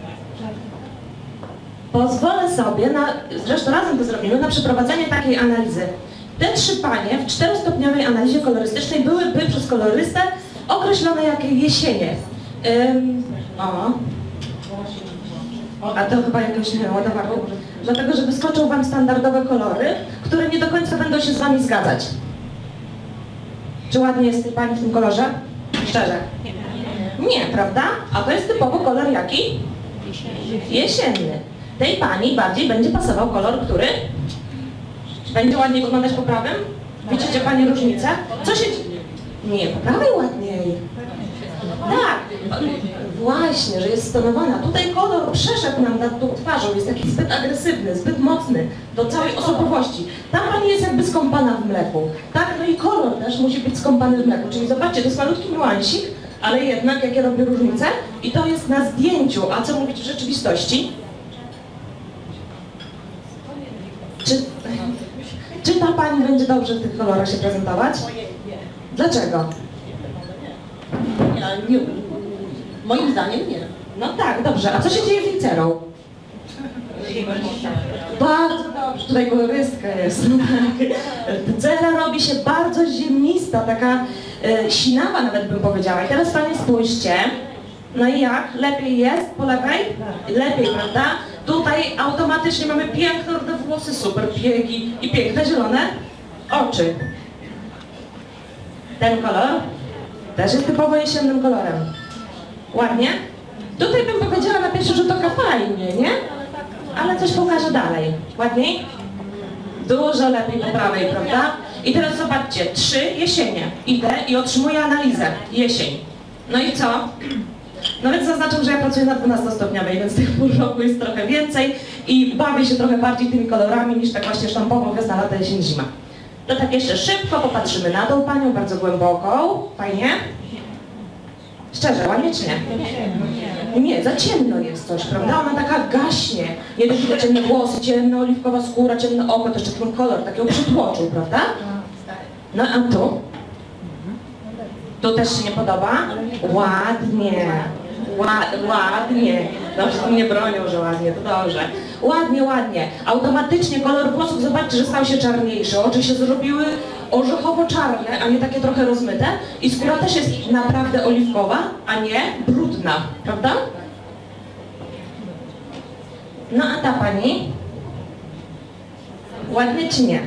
Pozwolę sobie, na, zresztą razem to zrobimy, na przeprowadzenie takiej analizy. Te trzy panie w czterostopniowej analizie kolorystycznej byłyby przez kolorystę określone jako jesienie. Ym, o. A to chyba jakoś nie ładowarką. Dlatego, że wyskoczą Wam standardowe kolory, które nie do końca będą się z Wami zgadzać. Czy ładnie jest tej Pani w tym kolorze? Szczerze? Nie, prawda? A to jest typowo kolor jaki? Jesienny. Tej Pani bardziej będzie pasował kolor, który? Będzie ładniej wyglądać po prawym? Widzicie Pani różnicę? Co się... Nie, po prawej ładniej. Tak, właśnie, że jest stonowana. Tutaj kolor przeszedł nam nad tą twarzą, jest taki zbyt agresywny, zbyt mocny do całej osobowości. Tam Pani jest jakby skąpana w mleku. Tak, no i kolor też musi być skąpany w mleku. Czyli zobaczcie, to jest malutki niuansik, ale jednak jakie robię różnice i to jest na zdjęciu, a co mówić w rzeczywistości? Czy, czy ta Pani będzie dobrze w tych kolorach się prezentować? Dlaczego? Ja nie, moim zdaniem nie. No tak, dobrze. A co się dzieje z licerą? Bardzo dobrze. Tutaj kolorystka jest. Cera robi się bardzo ziemnista, taka e, sinawa nawet bym powiedziała. I teraz Panie spójrzcie. No i jak? Lepiej jest po lewej? Lepiej, prawda? Tutaj automatycznie mamy piękne rude włosy, super piegi i piękne zielone oczy. Ten kolor też jest typowo jesiennym kolorem. Ładnie? Tutaj bym powiedziała na pierwszy rzut oka fajnie, nie? Ale coś pokażę dalej. Ładniej? Dużo lepiej po prawej, prawda? I teraz zobaczcie, trzy jesienie. Idę i otrzymuję analizę. Jesień. No i co? No więc zaznaczam, że ja pracuję na dwunastostopniowej, więc tych pół roku jest trochę więcej i bawię się trochę bardziej tymi kolorami niż tak właśnie sztampowo wiosna, lata, jesień, zima. To tak jeszcze szybko popatrzymy na tą Panią, bardzo głęboką. Fajnie? Szczerze, ładnie czy nie? Nie, za ciemno jest coś, prawda? Ona taka gaśnie. Nie tylko ciemne włosy, ciemna oliwkowa skóra, ciemne oko, to jeszcze ten kolor takiego przytłoczył, prawda? No a tu? Tu też się nie podoba? Ładnie. Ład, ładnie. Dobrze, mnie bronią, że ładnie, to dobrze. Ładnie, ładnie. Automatycznie kolor włosów, zobaczcie, że stał się czarniejszy. Oczy się zrobiły orzechowo-czarne, a nie takie trochę rozmyte. I skóra też jest naprawdę oliwkowa, a nie brudna, prawda? No a ta Pani? Ładnie czy nie?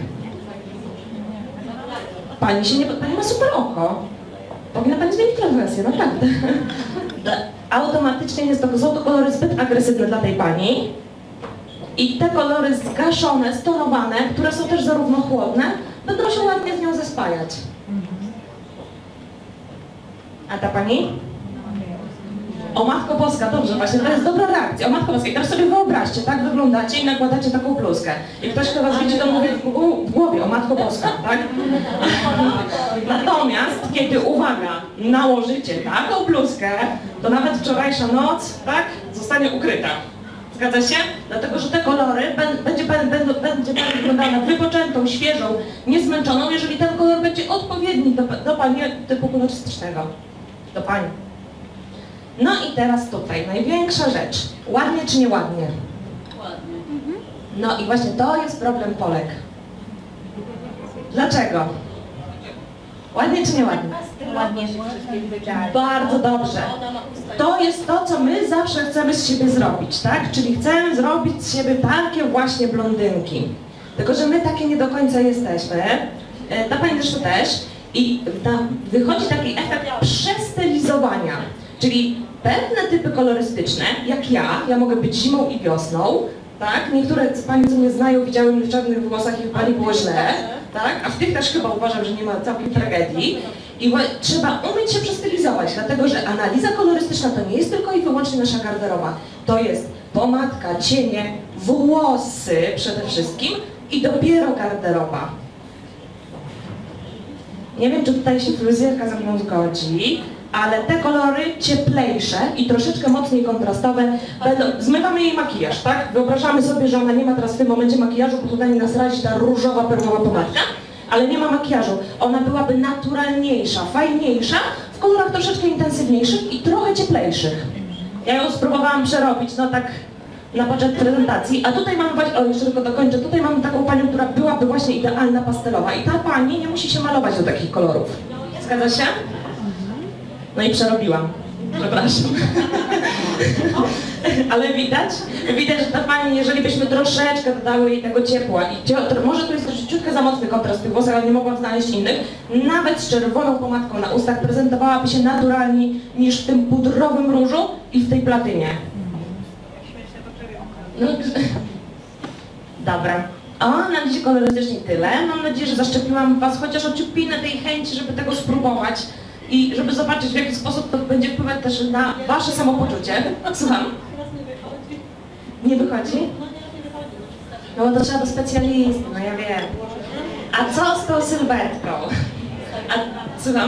Pani się nie... Pani ma super oko. Powinna Pani zmienić profesję, naprawdę. Automatycznie jest to, są to kolory zbyt agresywne dla tej Pani. I te kolory zgaszone, stonowane, które są też zarówno chłodne, będą się ładnie z nią zespajać. A ta Pani? O Matko Boska, dobrze, właśnie, to jest dobra reakcja. O Matko Boska. I teraz sobie wyobraźcie, tak wyglądacie i nakładacie taką bluzkę. I ktoś, kto was widzi, to mówi w głowie, o Matko Boska, tak? Natomiast, kiedy, uwaga, nałożycie taką bluzkę, to nawet wczorajsza noc, tak, zostanie ukryta. Zgadza się? Dlatego, że te kolory będzie pani, będą, będzie pani wyglądała na wypoczętą, świeżą, niezmęczoną, jeżeli ten kolor będzie odpowiedni do, do pani typu kolorystycznego. Do pani. No i teraz tutaj, największa rzecz. Ładnie czy nieładnie? Ładnie. No i właśnie to jest problem Polek. Dlaczego? Ładnie czy nieładnie? Ładnie się wszystkim wydaje. Bardzo dobrze. To jest to, co my zawsze chcemy z siebie zrobić, tak? Czyli chcemy zrobić z siebie takie właśnie blondynki. Tylko, że my takie nie do końca jesteśmy. Ta pani zresztą też. I wychodzi taki efekt przestylizowania. Czyli pewne typy kolorystyczne, jak ja, ja mogę być zimą i wiosną, tak? Niektóre z pani, co mnie znają, widziały mnie w czarnych włosach i pani było źle, tak? A w tych też chyba uważam, że nie ma całkiem tragedii. I trzeba umieć się przestylizować, dlatego że analiza kolorystyczna to nie jest tylko i wyłącznie nasza garderoba. To jest pomadka, cienie, włosy przede wszystkim i dopiero garderoba. Nie wiem, czy tutaj się fryzjerka ze mną zgodzi, ale te kolory cieplejsze i troszeczkę mocniej kontrastowe będą... Zmywamy jej makijaż, tak? Wyobrażamy sobie, że ona nie ma teraz w tym momencie makijażu, bo tutaj nas razi ta różowa, perłowa pomadka, ale nie ma makijażu. Ona byłaby naturalniejsza, fajniejsza, w kolorach troszeczkę intensywniejszych i trochę cieplejszych. Ja ją spróbowałam przerobić, no tak na poczet prezentacji, a tutaj mamy właśnie, o jeszcze tylko dokończę, tutaj mamy taką panią, która byłaby właśnie idealna pastelowa i ta pani nie musi się malować do takich kolorów. Zgadza się? No i przerobiłam. Przepraszam. Ale widać, widać, że ta pani, jeżeli byśmy troszeczkę dodały jej tego ciepła i może tu jest troszeczkę za mocny kontrast w tych włosach, ale nie mogłam znaleźć innych, nawet z czerwoną pomadką na ustach prezentowałaby się naturalniej niż w tym pudrowym różu i w tej platynie. No, dobra. O, na dziś kolorystycznie tyle. Mam nadzieję, że zaszczepiłam was chociaż o ciupinę tej chęci, żeby tego spróbować i żeby zobaczyć, w jaki sposób to będzie wpływać też na wasze samopoczucie. Słucham? Nie wychodzi? No bo to trzeba do specjalisty, no ja wiem. A co z tą sylwetką? A, słucham?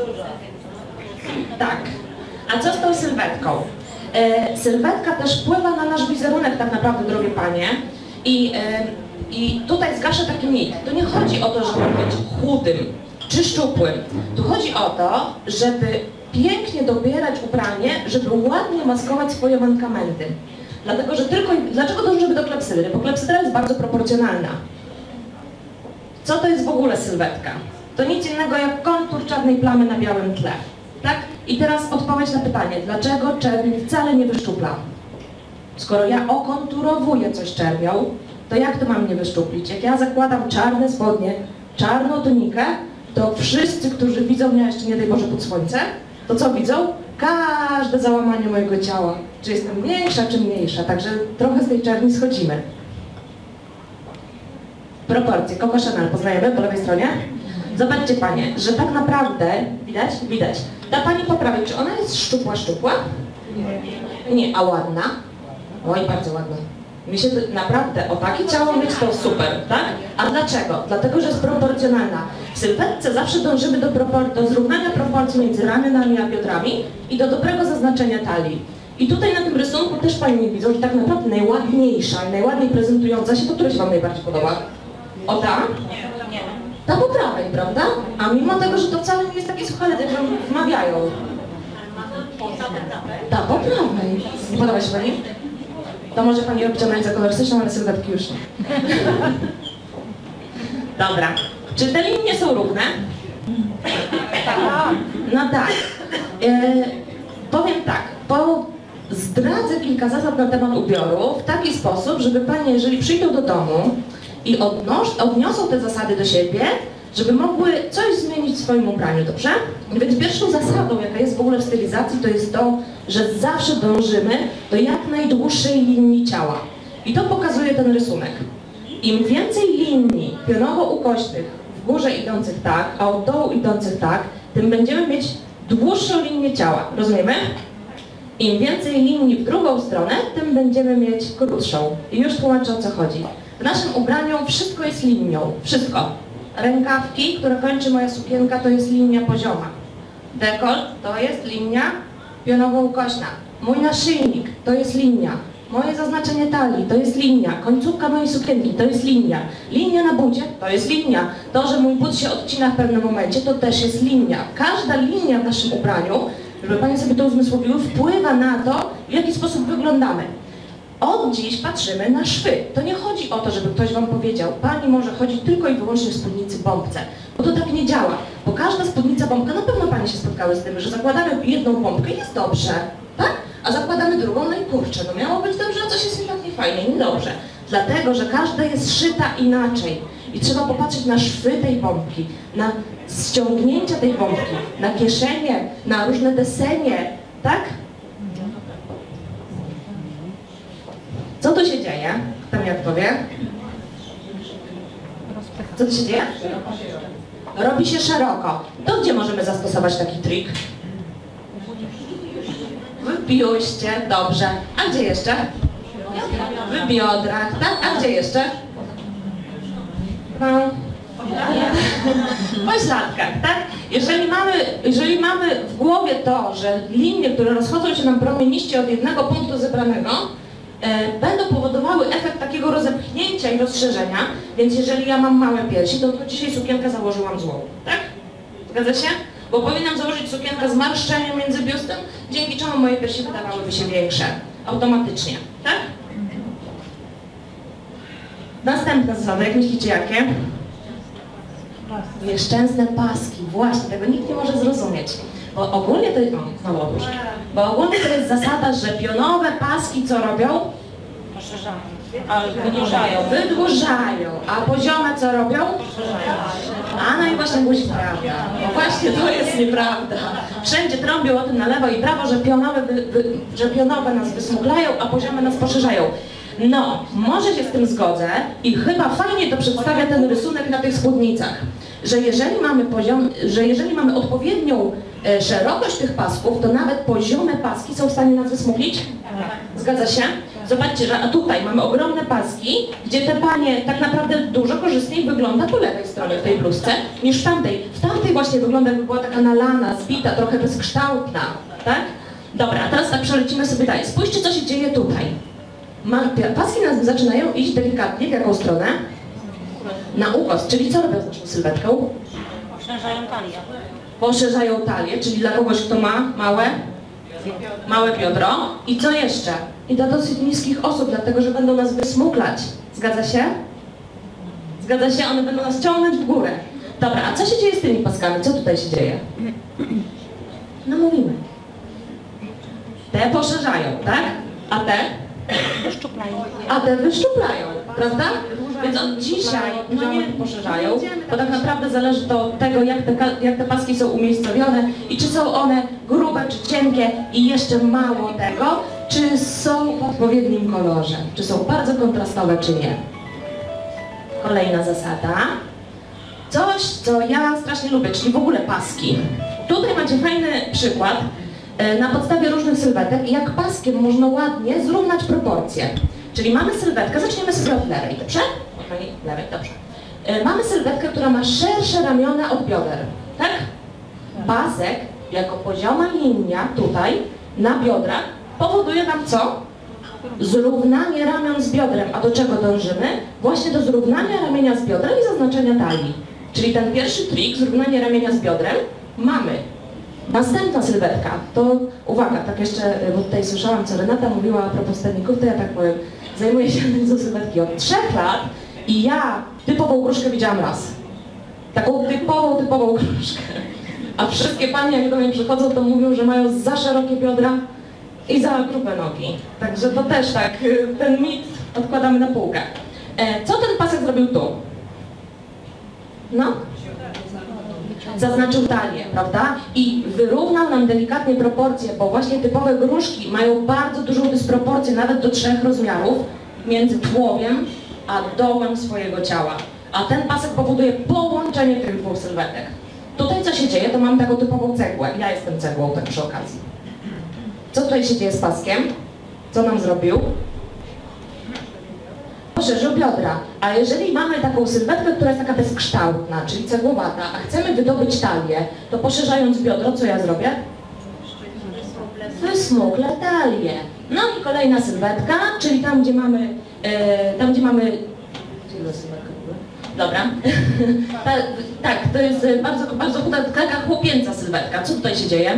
Tak. A co z tą sylwetką? E, sylwetka też wpływa na nasz wizerunek tak naprawdę, drogie panie. I, e, i tutaj zgaszę taki mit. To nie chodzi o to, żeby być chudym czy szczupłym. Tu chodzi o to, żeby pięknie dobierać ubranie, żeby ładnie maskować swoje mankamenty. Dlatego, że tylko... Dlaczego dążymy do klepsydry? Bo klepsydra jest bardzo proporcjonalna. Co to jest w ogóle sylwetka? To nic innego jak kontur czarnej plamy na białym tle. Tak? I teraz odpowiedź na pytanie, dlaczego czerwień wcale nie wyszczupla? Skoro ja okonturowuję coś czerwią, to jak to mam nie wyszczuplić? Jak ja zakładam czarne spodnie, czarną tunikę, to wszyscy, którzy widzą mnie jeszcze nie daj Boże pod słońce, to co widzą? Każde załamanie mojego ciała. Czy jestem większa, czy mniejsza. Także trochę z tej czerni schodzimy. Proporcje. Coco Chanel poznajemy po lewej stronie? Zobaczcie panie, że tak naprawdę, widać? Widać. Ta pani po prawej, czy ona jest szczupła, szczupła? Nie. Nie, a ładna? Oj, bardzo ładna. Mi się to, naprawdę, o takie ciało mieć to super, tak? A dlaczego? Dlatego, że jest proporcjonalna. W sylwetce zawsze dążymy do, propor do zrównania proporcji między ramionami a biodrami i do dobrego zaznaczenia talii. I tutaj na tym rysunku też pani widzą, że tak naprawdę najładniejsza i najładniej prezentująca się, to która się wam najbardziej podoba? O ta? Nie. Ta po prawej, prawda? A mimo tego, że to wcale nie jest takie suchare, jak wam wmawiają. Ta po prawej. Nie podoba się pani? To może pani robić analizę kolorystyczną, ale sylwetki już nie. Dobra. Czy te linie są równe? No tak. E, powiem tak. Po, zdradzę kilka zasad na temat ubioru w taki sposób, żeby panie, jeżeli przyjdą do domu i odnos odniosą te zasady do siebie, żeby mogły coś zmienić w swoim ubraniu, dobrze? Więc pierwszą zasadą, jaka jest w ogóle w stylizacji, to jest to, że zawsze dążymy do jak najdłuższej linii ciała. I to pokazuje ten rysunek. Im więcej linii pionowo-ukośnych w górze idących tak, a od dołu idących tak, tym będziemy mieć dłuższą linię ciała. Rozumiemy? Im więcej linii w drugą stronę, tym będziemy mieć krótszą. I już tłumaczę, o co chodzi. W naszym ubraniu wszystko jest linią. Wszystko. Rękawki, które kończy moja sukienka, to jest linia pozioma. Dekolt to jest linia pionowo-ukośna. Mój naszyjnik to jest linia. Moje zaznaczenie talii to jest linia. Końcówka mojej sukienki to jest linia. Linia na bucie to jest linia. To, że mój but się odcina w pewnym momencie, to też jest linia. Każda linia w naszym ubraniu, żeby Panie sobie to uzmysłowiły, wpływa na to, w jaki sposób wyglądamy. Od dziś patrzymy na szwy. To nie chodzi o to, żeby ktoś Wam powiedział, Pani może chodzić tylko i wyłącznie w spódnicy bombce, bo to tak nie działa. Bo każda spódnica bombka, na pewno Panie się spotkały z tym, że zakładamy jedną bombkę i jest dobrze, tak? A zakładamy drugą, no i kurczę, no miało być dobrze, a coś jest jednak niefajnie, niedobrze. Dlatego, że każda jest szyta inaczej i trzeba popatrzeć na szwy tej bombki, na ściągnięcia tej bombki, na kieszenie, na różne desenie, tak? Co tu się dzieje? Kto mi odpowie? Co tu się dzieje? Robi się szeroko. To gdzie możemy zastosować taki trik? W biuście, dobrze. A gdzie jeszcze? W biodrach, tak? A gdzie jeszcze? W pośladkach, tak? Jeżeli mamy, jeżeli mamy w głowie to, że linie, które rozchodzą się nam promieniście od jednego punktu zebranego, e, będą powodowały efekt takiego rozepchnięcia i rozszerzenia, więc jeżeli ja mam małe piersi, to, to dzisiaj sukienkę założyłam złą, tak? Zgadza się? Bo powinnam założyć sukienkę z marszczeniem między biustem, dzięki czemu moje piersi wydawałyby się większe, automatycznie, tak? Następna zasada, jak myślicie jakie? Nieszczęsne paski, właśnie, tego nikt nie może zrozumieć. Bo ogólnie to jest, o, znowu odłóż. Bo ogólnie to jest zasada, że pionowe paski co robią? Poszerzają. Wydłużają. Wydłużają. A poziome co robią? A no i właśnie musi prawda. Bo właśnie to jest nieprawda. Wszędzie trąbią o tym na lewo i prawo, że pionowe, wy, wy, że pionowe nas wysmuglają, a poziome nas poszerzają. No, może się z tym zgodzę i chyba fajnie to przedstawia ten rysunek na tych spódnicach, że jeżeli mamy poziom, że jeżeli mamy odpowiednią e, szerokość tych pasków, to nawet poziome paski są w stanie nas wysmuglić? Zgadza się? Zobaczcie, że a tutaj mamy ogromne paski, gdzie te panie tak naprawdę dużo korzystniej wygląda po lewej stronie w tej bluzce niż w tamtej. W tamtej właśnie wygląda, jakby była taka nalana, zbita, trochę bezkształtna, tak? Dobra, a teraz tak przelecimy sobie dalej. Spójrzcie, co się dzieje tutaj. Paski nas zaczynają iść delikatnie, w jaką stronę? Na ukos, czyli co robią z naszą sylwetką? Poszerzają talię. Poszerzają talię, czyli dla kogoś, kto ma małe, małe biodro. I co jeszcze? I dla dosyć niskich osób, dlatego że będą nas wysmuklać. Zgadza się? Zgadza się? One będą nas ciągnąć w górę. Dobra, a co się dzieje z tymi paskami? Co tutaj się dzieje? No mówimy. Te poszerzają, tak? A te? Wyszczuplają. A te wyszczuplają, prawda? Więc od dzisiaj no nie poszerzają, bo tak naprawdę zależy to od tego, jak te, jak te paski są umiejscowione i czy są one grube, czy cienkie i jeszcze mało tego, czy są w odpowiednim kolorze, czy są bardzo kontrastowe, czy nie. Kolejna zasada. Coś, co ja strasznie lubię, czyli w ogóle paski. Tutaj macie fajny przykład. Na podstawie różnych sylwetek, jak paskiem można ładnie zrównać proporcje. Czyli mamy sylwetkę, zaczniemy sobie od lewej, dobrze? Okej, lewej, dobrze. Mamy sylwetkę, która ma szersze ramiona od bioder, tak? Pasek, jako pozioma linia tutaj, na biodrach, powoduje nam co? Zrównanie ramion z biodrem. A do czego dążymy? Właśnie do zrównania ramienia z biodrem i zaznaczenia talii. Czyli ten pierwszy trik, zrównanie ramienia z biodrem, mamy. Następna sylwetka, to uwaga, tak jeszcze, bo tutaj słyszałam, co Renata mówiła a propos sterników, to ja tak powiem, zajmuję się analizą sylwetki od trzech lat i ja typową gruszkę widziałam raz. Taką typową, typową gruszkę. A wszystkie panie, jak do mnie przychodzą, to mówią, że mają za szerokie biodra i za grube nogi. Także to też tak, ten mit odkładamy na półkę. E, co ten pasek zrobił tu? No? Zaznaczył talię, prawda? I wyrównał nam delikatnie proporcje, bo właśnie typowe gruszki mają bardzo dużą dysproporcję, nawet do trzech rozmiarów, między tułowiem a dołem swojego ciała. A ten pasek powoduje połączenie tych dwóch sylwetek. Tutaj co się dzieje, to mam taką typową cegłę. Ja jestem cegłą, tak przy okazji. Co tutaj się dzieje z paskiem? Co nam zrobił? Poszerzył biodra. A jeżeli mamy taką sylwetkę, która jest taka bezkształtna, czyli cegłowata, a chcemy wydobyć talię, to poszerzając biodro, co ja zrobię? Wysmuklę talię. No i kolejna sylwetka, czyli tam, gdzie mamy, e, tam, gdzie mamy... Dobra. Ta, tak, to jest bardzo, bardzo chuda, taka chłopięca sylwetka. Co tutaj się dzieje?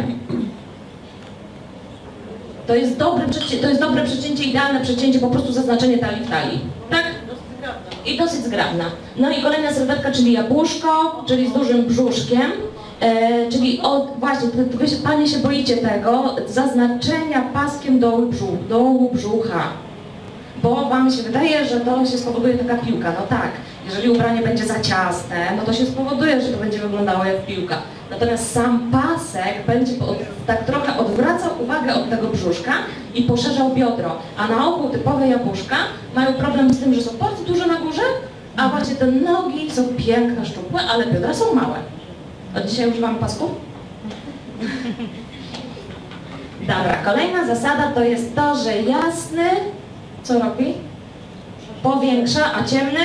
To jest dobre, to jest dobre przecięcie, idealne przecięcie, po prostu zaznaczenie talii w talii. Tak? I dosyć zgrabna. No i kolejna sylwetka, czyli jabłuszko, czyli z dużym brzuszkiem. E, czyli od, właśnie, wy panie się boicie tego, zaznaczenia paskiem dołu, brzuch, dołu brzucha. Bo wam się wydaje, że to się spowoduje taka piłka. No tak, jeżeli ubranie będzie za ciasne, no to się spowoduje, że to będzie wyglądało jak piłka. Natomiast sam pasek będzie od, tak trochę odwracał uwagę od tego brzuszka i poszerzał biodro. A na ogół typowe jabłuszka mają problem z tym, że są bardzo duże na górze, a właśnie te nogi są piękne, szczupłe, ale biodra są małe. Od dzisiaj używamy pasków? Dobra, kolejna zasada to jest to, że jasny, co robi? Powiększa, a ciemny?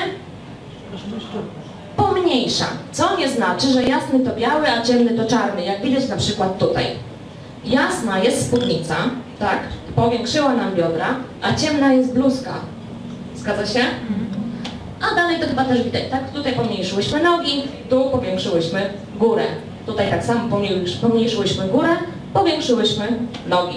Pomniejsza. Co nie znaczy, że jasny to biały, a ciemny to czarny, jak widać na przykład tutaj. Jasna jest spódnica, tak, powiększyła nam biodra, a ciemna jest bluzka. Zgadza się? A dalej to chyba też widać, tak? Tutaj pomniejszyłyśmy nogi, tu powiększyłyśmy górę. Tutaj tak samo pomniejszyłyśmy górę, powiększyłyśmy nogi.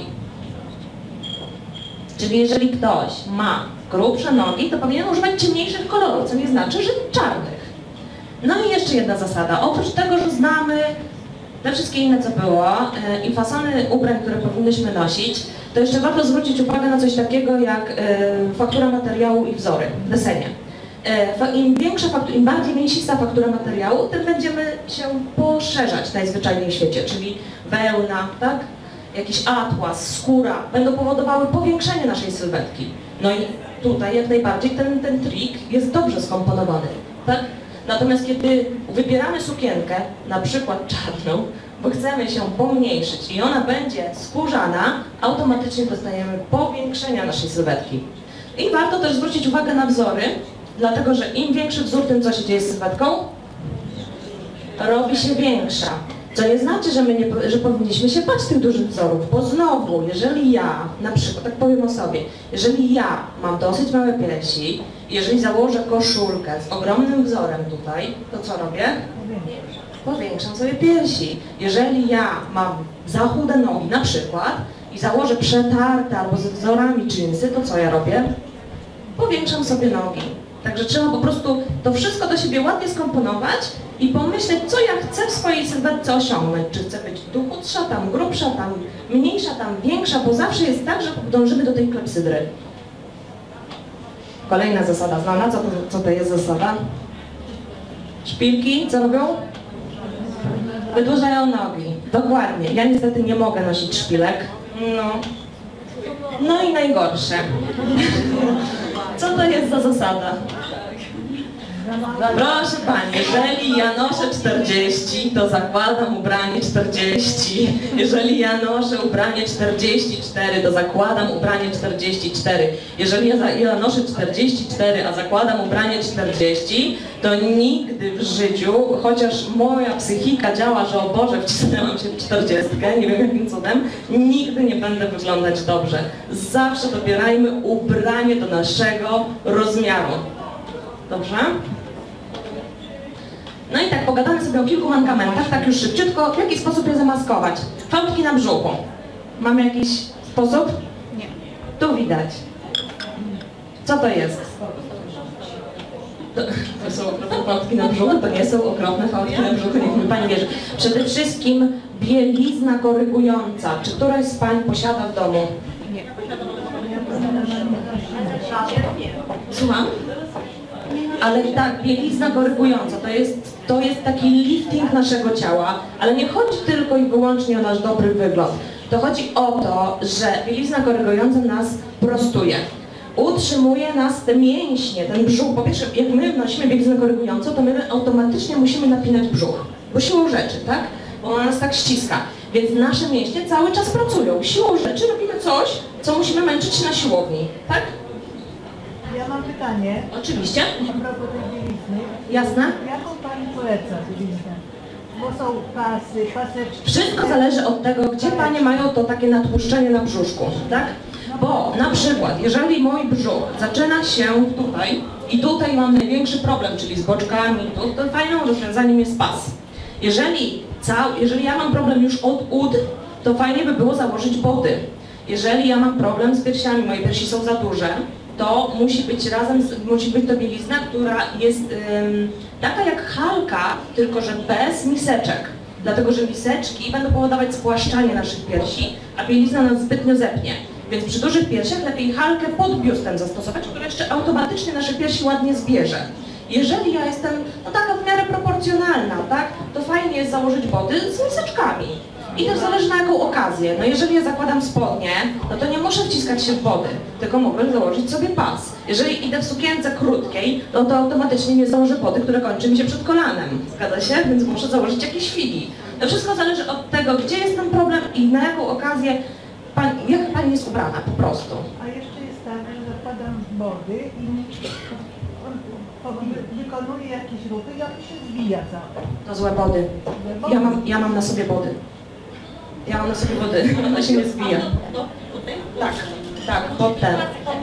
Czyli jeżeli ktoś ma grubsze nogi, to powinien używać ciemniejszych kolorów, co nie znaczy, że czarnych. No i jeszcze jedna zasada. Oprócz tego, że znamy te wszystkie inne, co było yy, i fasony ubrań, które powinnyśmy nosić, to jeszcze warto zwrócić uwagę na coś takiego jak yy, faktura materiału i wzory w desenie. Yy, Im większa faktura, im bardziej mięsista faktura materiału, tym będziemy się poszerzać najzwyczajniej w świecie, czyli wełna, tak? Jakiś atłas, skóra, będą powodowały powiększenie naszej sylwetki. No i tutaj jak najbardziej ten, ten trik jest dobrze skomponowany, tak? Natomiast kiedy wybieramy sukienkę, na przykład czarną, bo chcemy się pomniejszyć i ona będzie skórzana, automatycznie dostajemy powiększenia naszej sylwetki. I warto też zwrócić uwagę na wzory, dlatego że im większy wzór, tym co się dzieje z sylwetką? Robi się większa. Co nie znaczy, że, my nie, że powinniśmy się bać tych dużych wzorów, bo znowu, jeżeli ja, na przykład, tak powiem o sobie, jeżeli ja mam dosyć małe piersi, jeżeli założę koszulkę z ogromnym wzorem tutaj, to co robię? Powiększam sobie piersi. Jeżeli ja mam za chude nogi, na przykład, i założę przetarte albo ze wzorami dżinsy, to co ja robię? Powiększam sobie nogi. Także trzeba po prostu to wszystko do siebie ładnie skomponować i pomyśleć, co ja chcę w swojej sylwetce osiągnąć. Czy chcę być tu chudsza, tam grubsza, tam mniejsza, tam większa, bo zawsze jest tak, że dążymy do tej klepsydry. Kolejna zasada znana. Co to, co to jest zasada? Szpilki co robią? Wydłużają nogi. Dokładnie. Ja niestety nie mogę nosić szpilek. No. No i najgorsze. Co to jest za zasada? Proszę Pani, jeżeli ja noszę czterdzieści, to zakładam ubranie czterdzieści. Jeżeli ja noszę ubranie czterdzieści cztery, to zakładam ubranie czterdzieści cztery. Jeżeli ja, ja noszę czterdzieści cztery, a zakładam ubranie czterdzieści, to nigdy w życiu, chociaż moja psychika działa, że o Boże, wcisnęłam się w czterdziestkę, nie wiem jakim cudem, nigdy nie będę wyglądać dobrze. Zawsze dobierajmy ubranie do naszego rozmiaru. Dobrze? No i tak pogadamy sobie o kilku mankamentach, tak już szybciutko, w jaki sposób je zamaskować. Fałdki na brzuchu. Mamy jakiś sposób? Nie. Tu widać. Co to jest? To, to są okropne fałdki na brzuchu? To nie są okropne fałdki na brzuchu, niech mi Pani wierzy. Przede wszystkim bielizna korygująca. Czy któraś z Pań posiada w domu? Nie. Słucham? Ale tak, bielizna korygująca, to jest, to jest taki lifting naszego ciała, ale nie chodzi tylko i wyłącznie o nasz dobry wygląd. To chodzi o to, że bielizna korygująca nas prostuje. Utrzymuje nas te mięśnie, ten brzuch. Po pierwsze, jak my nosimy bieliznę korygującą, to my automatycznie musimy napinać brzuch, bo siłą rzeczy, tak? Bo ona nas tak ściska. Więc nasze mięśnie cały czas pracują. Siłą rzeczy robimy coś, co musimy męczyć się na siłowni, tak? Ja mam pytanie. Oczywiście. A propos tej bielizny. Jasne? Jaką Pani poleca bieliznę? Bo są pasy, paseczki. Wszystko zależy od tego, gdzie Panie mają to takie natłuszczenie na brzuszku, tak? Bo na przykład, jeżeli mój brzuch zaczyna się tutaj i tutaj mam największy problem, czyli z boczkami, to, to fajnym rozwiązaniem jest pas. Jeżeli, cał, jeżeli ja mam problem już od ud, to fajnie by było założyć boty. Jeżeli ja mam problem z piersiami, moje piersi są za duże, to musi być razem, z, musi być to bielizna, która jest ym, taka jak halka, tylko że bez miseczek. Dlatego, że miseczki będą powodować spłaszczanie naszych piersi, a bielizna nas zbytnio zepnie. Więc przy dużych piersiach lepiej halkę pod biustem zastosować, która jeszcze automatycznie nasze piersi ładnie zbierze. Jeżeli ja jestem no, taka w miarę proporcjonalna, tak, to fajnie jest założyć boty z miseczkami. I też zależy na jaką okazję. No jeżeli ja zakładam spodnie, no to nie muszę wciskać się w body, tylko mogę założyć sobie pas. Jeżeli idę w sukience krótkiej, no to automatycznie nie założę body, które kończy mi się przed kolanem. Zgadza się? Więc muszę założyć jakieś figi. To wszystko zależy od tego, gdzie jest ten problem i na jaką okazję, pan, jak Pani jest ubrana po prostu. A jeszcze jest tak, że zakładam body i on wy- wykonuje jakieś ruchy i on się zwija cały. To złe body. Ja mam, ja mam na sobie body. Ja mam na sobie body. Ona się nie zwija. Tak, tak, pod ten.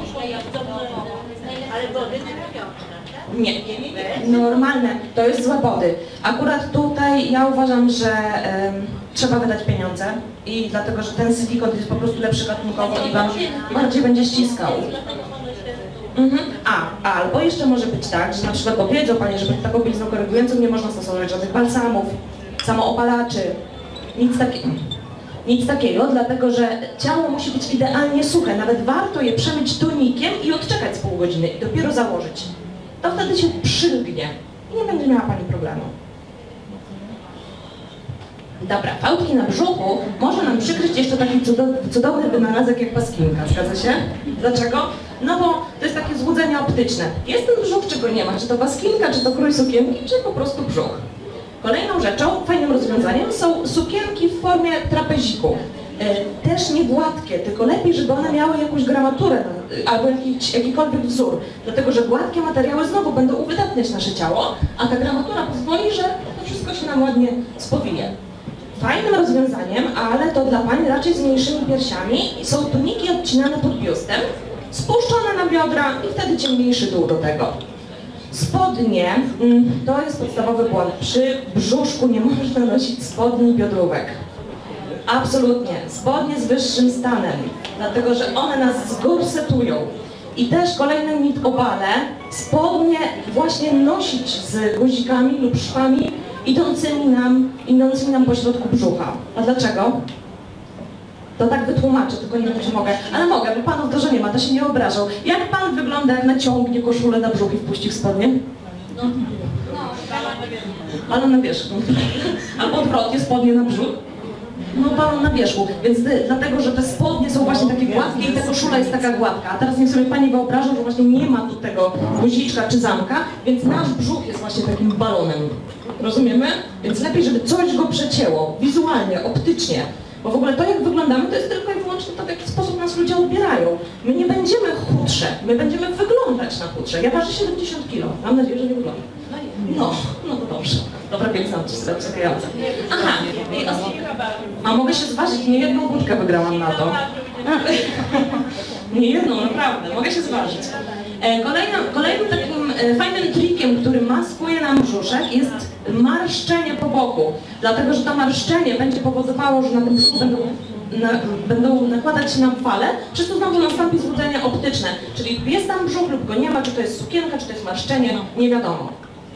Ale wody nie robią, prawda? Nie, normalne, to jest złe body. Akurat tutaj ja uważam, że em, trzeba wydać pieniądze i dlatego, że ten silikon jest po prostu lepszy gatunkowo i wam bardziej będzie ściskał. Mhm. A, albo jeszcze może być tak, że na przykład powiedzą Panie, że pod taką bielizną korygującą nie można stosować żadnych balsamów, samoopalaczy, nic takiego. Nic takiego, dlatego że ciało musi być idealnie suche. Nawet warto je przemyć tonikiem i odczekać z pół godziny i dopiero założyć. To wtedy się przylgnie i nie będzie miała Pani problemu. Dobra, fałdki na brzuchu może nam przykryć jeszcze taki cudowny, cudowny wynalazek jak paskinka, zgadza się? Dlaczego? No bo to jest takie złudzenie optyczne. Jest ten brzuch, czy go nie ma, czy to paskinka, czy to krój sukienki, czy po prostu brzuch. Kolejną rzeczą, fajnym rozwiązaniem są sukienki w formie trapeziku. E, też nie gładkie, tylko lepiej, żeby one miały jakąś gramaturę albo jakiś, jakikolwiek wzór. Dlatego, że gładkie materiały znowu będą uwydatniać nasze ciało, a ta gramatura pozwoli, że to wszystko się nam ładnie spowije. Fajnym rozwiązaniem, ale to dla Pań raczej z mniejszymi piersiami, są tuniki odcinane pod biustem, spuszczone na biodra i wtedy ciemniejszy dół do tego. Spodnie, to jest podstawowy błąd. Przy brzuszku nie można nosić spodni i biodrówek. Absolutnie. Spodnie z wyższym stanem, dlatego że one nas zgorsetują. I też kolejny mit obale, spodnie właśnie nosić z guzikami lub szwami idącymi nam, idącymi nam po środku brzucha. A dlaczego? To tak wytłumaczę, tylko nie wiem, czy mogę. Ale mogę, bo Panów dużo nie ma, to się nie obrażą. Jak Pan wygląda, jak naciągnie koszulę na brzuch i wpuści w spodnie? No. Balon na wierzchu. Albo odwrotnie, spodnie na brzuch. No balon na wierzchu, więc ty, dlatego, że te spodnie są właśnie takie gładkie i ta koszula jest taka gładka. A teraz niech sobie Pani wyobrażą, że właśnie nie ma tu tego guziczka czy zamka, więc nasz brzuch jest właśnie takim balonem. Rozumiemy? Więc lepiej, żeby coś go przecięło, wizualnie, optycznie. Bo w ogóle to, jak wyglądamy, to jest tylko i wyłącznie to, w jaki sposób nas ludzie odbierają. My nie będziemy chudsze, my będziemy wyglądać na chudsze. Ja ważę siedemdziesiąt kilo, mam nadzieję, że nie wygląda. No, no to dobrze. Dobra, piękna, czekająca. Aha, i os... a mogę się zważyć, nie jedną budkę wygrałam na to. Nie jedną, naprawdę, mogę się zważyć. Kolejnym, kolejnym takim fajnym trikiem, który maskuje nam brzuszek, jest marszczenie po boku. Dlatego, że to marszczenie będzie powodowało, że na tym brzuchu będą, na, będą nakładać się nam fale, przez to znowu nastąpi złudzenie optyczne. Czyli jest tam brzuch lub go nie ma, czy to jest sukienka, czy to jest marszczenie, nie wiadomo.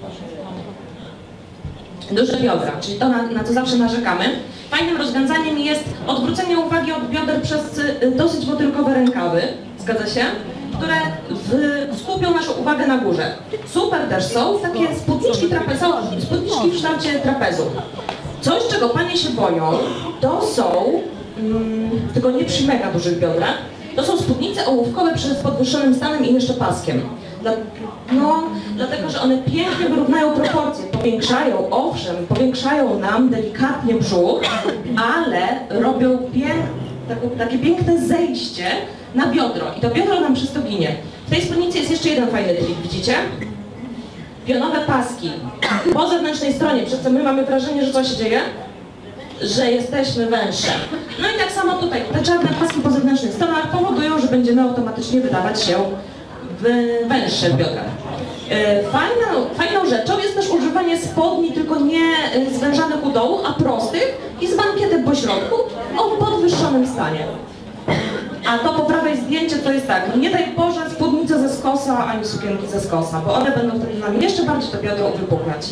Duże biodra, czyli to, na, na co zawsze narzekamy. Fajnym rozwiązaniem jest odwrócenie uwagi od bioder przez dosyć motylkowe rękawy, zgadza się? Które w, skupią naszą uwagę na górze. Super też są takie spódniczki, trapezo, spódniczki w kształcie trapezu. Coś, czego Panie się boją, to są, mm, tylko nie przy mega dużych biodrach, to są spódnice ołówkowe z podwyższonym stanem i jeszcze paskiem. Dla, no, dlatego, że one pięknie wyrównają proporcje, powiększają, owszem, powiększają nam delikatnie brzuch, ale robią pięk, takie, takie piękne zejście na biodro i to biodro nam przez to ginie. W tej spódnicy jest jeszcze jeden fajny trik, widzicie? Pionowe paski po zewnętrznej stronie, przez co my mamy wrażenie, że co się dzieje? Że jesteśmy węższe. No i tak samo tutaj, te czarne paski po zewnętrznych stronach powodują, że będziemy automatycznie wydawać się węższe w biodrach. Fajną, fajną rzeczą jest też używanie spodni, tylko nie zwężanych u dołu, a prostych i z bankietem po środku o podwyższonym stanie. A to po prawej zdjęcie to jest tak, no nie daj Boże spódnice ze skosa, ani sukienki ze skosa, bo one będą wtedy nam jeszcze bardziej to biodro uwypuklać.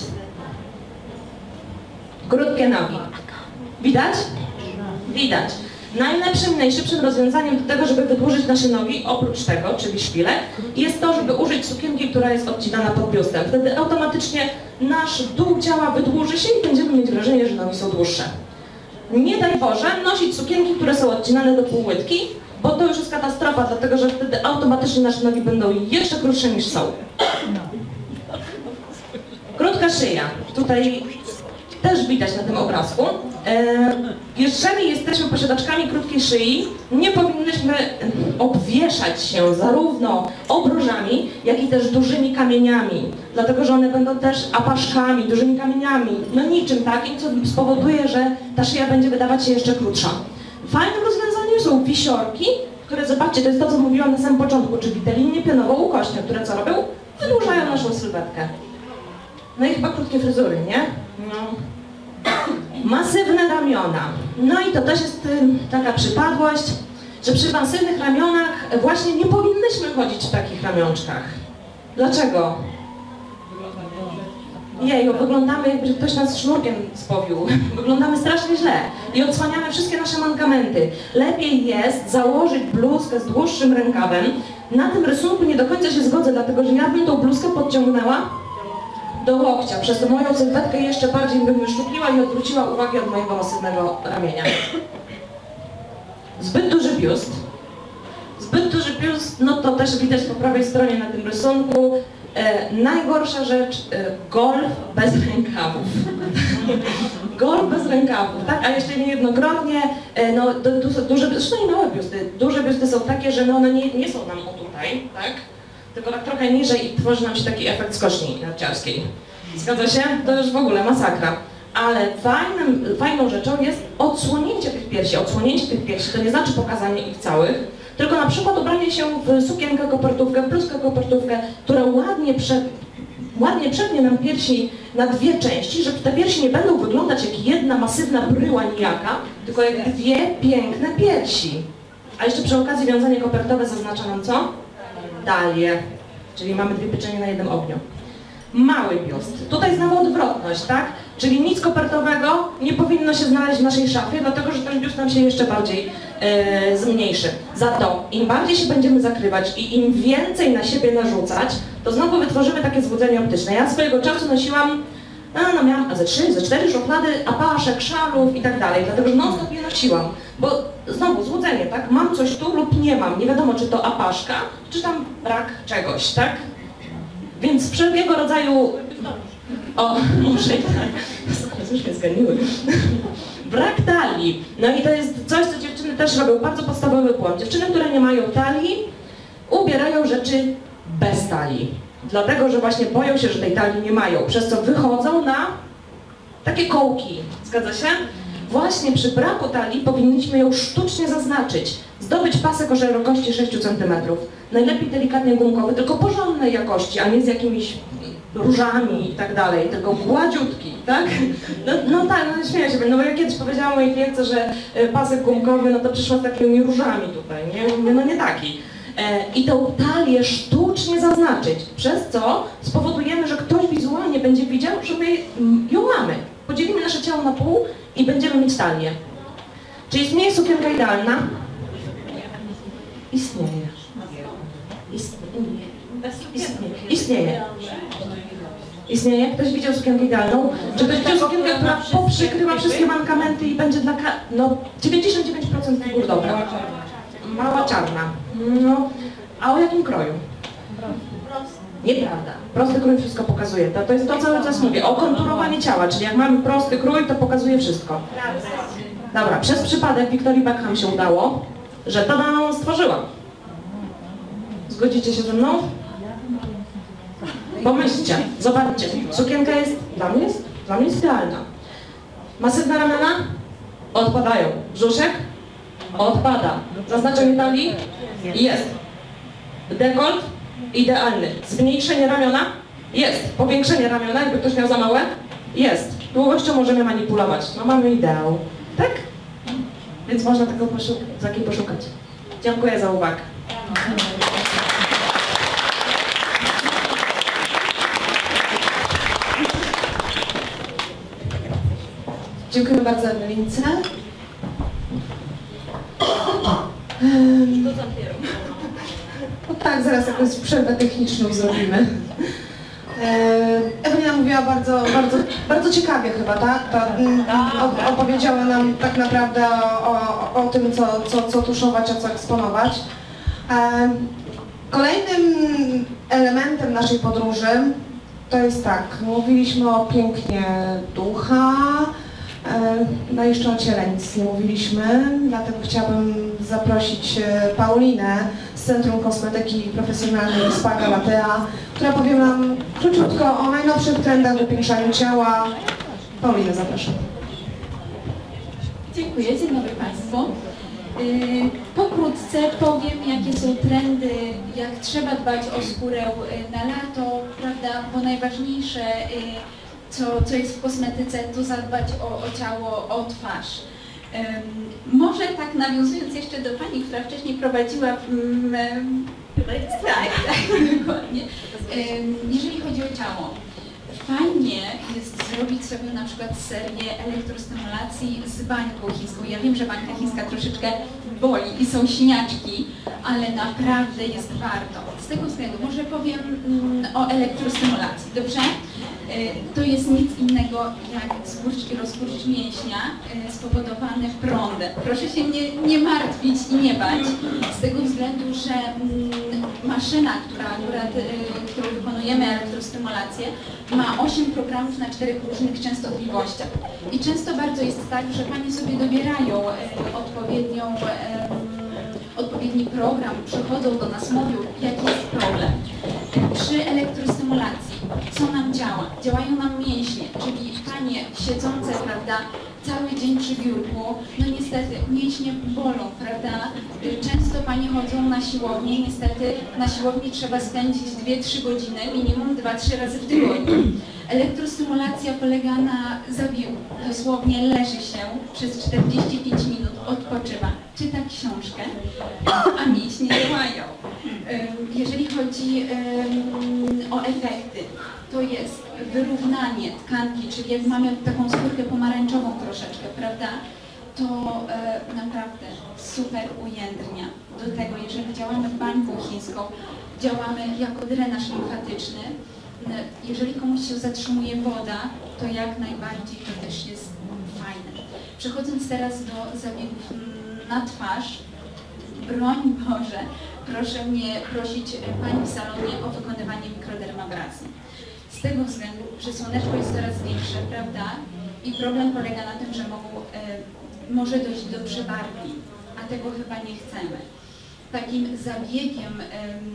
Krótkie nogi. Widać? Widać. Najlepszym, najszybszym rozwiązaniem do tego, żeby wydłużyć nasze nogi, oprócz tego, czyli szpilek, jest to, żeby użyć sukienki, która jest odcinana pod biustem. Wtedy automatycznie nasz dół ciała wydłuży się i będziemy mieć wrażenie, że nogi są dłuższe. Nie daj Boże nosić sukienki, które są odcinane do półłydki, bo to już jest katastrofa, dlatego że wtedy automatycznie nasze nogi będą jeszcze krótsze niż są. Krótka szyja. Tutaj też widać na tym obrazku. Jeżeli jesteśmy posiadaczkami krótkiej szyi, nie powinnyśmy obwieszać się zarówno obrożami, jak i też dużymi kamieniami, dlatego że one będą też apaszkami, dużymi kamieniami, no niczym takim, co spowoduje, że ta szyja będzie wydawać się jeszcze krótsza. Fajnym rozwiązaniem są wisiorki, które, zobaczcie, to jest to, co mówiłam na samym początku, czyli te linie pionowo-ukośne, które co robią? Wydłużają naszą sylwetkę. No i chyba krótkie fryzury, nie? No. Masywne ramiona. No i to też jest y, taka przypadłość, że przy masywnych ramionach właśnie nie powinnyśmy chodzić w takich ramionczkach. Dlaczego? Jeju, wyglądamy jakby ktoś nas sznurkiem spowił. Wyglądamy strasznie źle i odsłaniamy wszystkie nasze mankamenty. Lepiej jest założyć bluzkę z dłuższym rękawem. Na tym rysunku nie do końca się zgodzę, dlatego że ja bym tą bluzkę podciągnęła do łokcia, przez to moją sylwetkę jeszcze bardziej bym wyszczupliła i odwróciła uwagę od mojego masywnego ramienia. Zbyt duży biust. Zbyt duży biust, no to też widać po prawej stronie na tym rysunku. E, najgorsza rzecz, e, golf bez rękawów. Golf bez rękawów, tak? A jeszcze niejednokrotnie, e, no du, du, duże, zresztą i małe biusty, duże biusty są takie, że no one nie, nie są nam o tutaj, tak? Tylko tak trochę niżej i tworzy nam się taki efekt skoczni narciarskiej. Zgadza się? To już w ogóle masakra. Ale fajnym, fajną rzeczą jest odsłonięcie tych piersi. Odsłonięcie tych piersi to nie znaczy pokazanie ich całych, tylko na przykład ubranie się w sukienkę, kopertówkę, bluzkę, kopertówkę, która ładnie, prze, ładnie przegnie nam piersi na dwie części, że te piersi nie będą wyglądać jak jedna masywna bryła nijaka, tylko jak dwie piękne piersi. A jeszcze przy okazji wiązanie kopertowe zaznacza nam co? Talię, czyli mamy dwie pieczenie na jednym ogniu. Mały biust. Tutaj znowu odwrotność, tak? Czyli nic kopertowego nie powinno się znaleźć w naszej szafie, dlatego że ten biust nam się jeszcze bardziej e, zmniejszy. Za to im bardziej się będziemy zakrywać i im więcej na siebie narzucać, to znowu wytworzymy takie złudzenie optyczne. Ja swojego czasu nosiłam, no, no miałam ze trzy, ze cztery szuflady, apaszek, szalów i tak dalej, dlatego że non stop je nosiłam. Bo znowu złudzenie, tak? Mam coś tu lub nie mam. Nie wiadomo, czy to apaszka, czy tam brak czegoś, tak? Więc wszelkiego rodzaju... O, muszę i tak. Już mnie zganiły. Brak talii. No i to jest coś, co dziewczyny też robią. Bardzo podstawowy błąd. Dziewczyny, które nie mają talii, ubierają rzeczy bez talii. Dlatego, że właśnie boją się, że tej talii nie mają. Przez co wychodzą na takie kołki. Zgadza się? Właśnie przy braku talii powinniśmy ją sztucznie zaznaczyć. Zdobyć pasek o szerokości sześć centymetrów. Najlepiej delikatnie gumkowy, tylko porządnej jakości, a nie z jakimiś różami i tak dalej, tylko gładziutki, tak? No, no tak, no śmieję się, no bo ja kiedyś powiedziałam mojej klientce, że pasek gumkowy, no to przyszła z takimi różami tutaj, nie? Mówię, no nie taki. E, I tą talię sztucznie zaznaczyć, przez co spowodujemy, że ktoś wizualnie będzie widział, że my ją mamy. Podzielimy nasze ciało na pół i będziemy mieć talię. Czy istnieje sukienka idealna? Istnieje. Istnieje. Istnieje. Istnieje. Istnieje? Ktoś widział sukienkę idealną? Czy ktoś widział sukienkę, która poprzykrywa wszystkie mankamenty i będzie dla ka... no dziewięćdziesiąt dziewięć procent figur dobra. Mała czarna. No, a o jakim kroju? Nieprawda. Prosty krój wszystko pokazuje. To, to jest to, cały czas mówię. O konturowanie ciała, czyli jak mamy prosty krój, to pokazuje wszystko. Dobra, przez przypadek Victorii Beckham się udało, że to nam stworzyła. Zgodzicie się ze mną? Pomyślcie, zobaczcie, sukienka jest, dla mnie jest, dla mnie jest idealna. Masywne ramiona? Odpadają. Brzuszek? Odpada. Zaznaczenie talii? Jest. Dekolt? Idealny. Zmniejszenie ramiona? Jest. Powiększenie ramiona, jakby ktoś miał za małe? Jest. Długością możemy manipulować. No mamy ideał. Tak? Więc można tego poszukać, takiej poszukać. Dziękuję za uwagę. Dziękuję bardzo Ewelince. No tak, zaraz jakąś przerwę techniczną zrobimy. Ewelina mówiła bardzo, bardzo, bardzo ciekawie chyba, tak? Ta, o, opowiedziała nam tak naprawdę o, o, o tym, co, co, co tuszować, a co eksponować. Kolejnym elementem naszej podróży to jest tak, mówiliśmy o pięknie ducha, no jeszcze o ciele nic nie mówiliśmy, dlatego chciałabym zaprosić Paulinę z Centrum Kosmetyki Profesjonalnej Spa Galatea, która powie nam króciutko o najnowszych trendach w upiększaniu ciała. Paulinę, zapraszam. Dziękuję, dzień dobry Państwu. Yy, pokrótce powiem, jakie są trendy, jak trzeba dbać o skórę na lato, prawda, bo najważniejsze, yy, co, co jest w kosmetyce, to zadbać o, o ciało, o twarz. Um, może tak nawiązując jeszcze do Pani, która wcześniej prowadziła, um, tak, tak, dokładnie. Um, jeżeli chodzi o ciało, fajnie jest zrobić sobie na przykład serię elektrostymulacji z bańką chińską. Ja wiem, że bańka chińska troszeczkę boli i są siniaczki, ale naprawdę jest warto. Z tego względu może powiem um, o elektrostymulacji, dobrze? To jest nic innego jak skurcz i rozkurcz mięśnia spowodowany prądem. Proszę się nie, nie martwić i nie bać, z tego względu, że maszyna, która akurat, którą wykonujemy elektrostymulację, ma osiem programów na czterech różnych częstotliwościach. I często bardzo jest tak, że Panie sobie dobierają odpowiednią, odpowiedni program, przychodzą do nas, mówią, jaki jest problem. Przy elektrostymulacji, co nam działa? Działają nam mięśnie, czyli Panie siedzące, prawda, cały dzień przy biurku, no niestety mięśnie bolą, prawda? Często Panie chodzą na siłownię, niestety na siłowni trzeba spędzić dwie trzy godziny, minimum dwa trzy razy w tygodniu. Elektrostymulacja polega na zabiegu. Dosłownie leży się przez czterdzieści pięć minut, odpoczywa, czyta książkę, a mięśnie działają. Jeżeli chodzi o efekty, to jest wyrównanie tkanki, czyli jak mamy taką skórkę pomarańczową troszeczkę, prawda, to e, naprawdę super ujędrnia. Do tego, jeżeli działamy bańką chińską, działamy jako drenaż limfatyczny. Jeżeli komuś się zatrzymuje woda, to jak najbardziej to też jest fajne. Przechodząc teraz do zabiegów na twarz, broń Boże, proszę mnie prosić Pani w salonie o wykonywanie mikrodermabracji. Z tego względu, że słoneczko jest coraz większe, prawda? I problem polega na tym, że mogą, e, może dojść do przebarwień, a tego chyba nie chcemy. Takim zabiegiem e,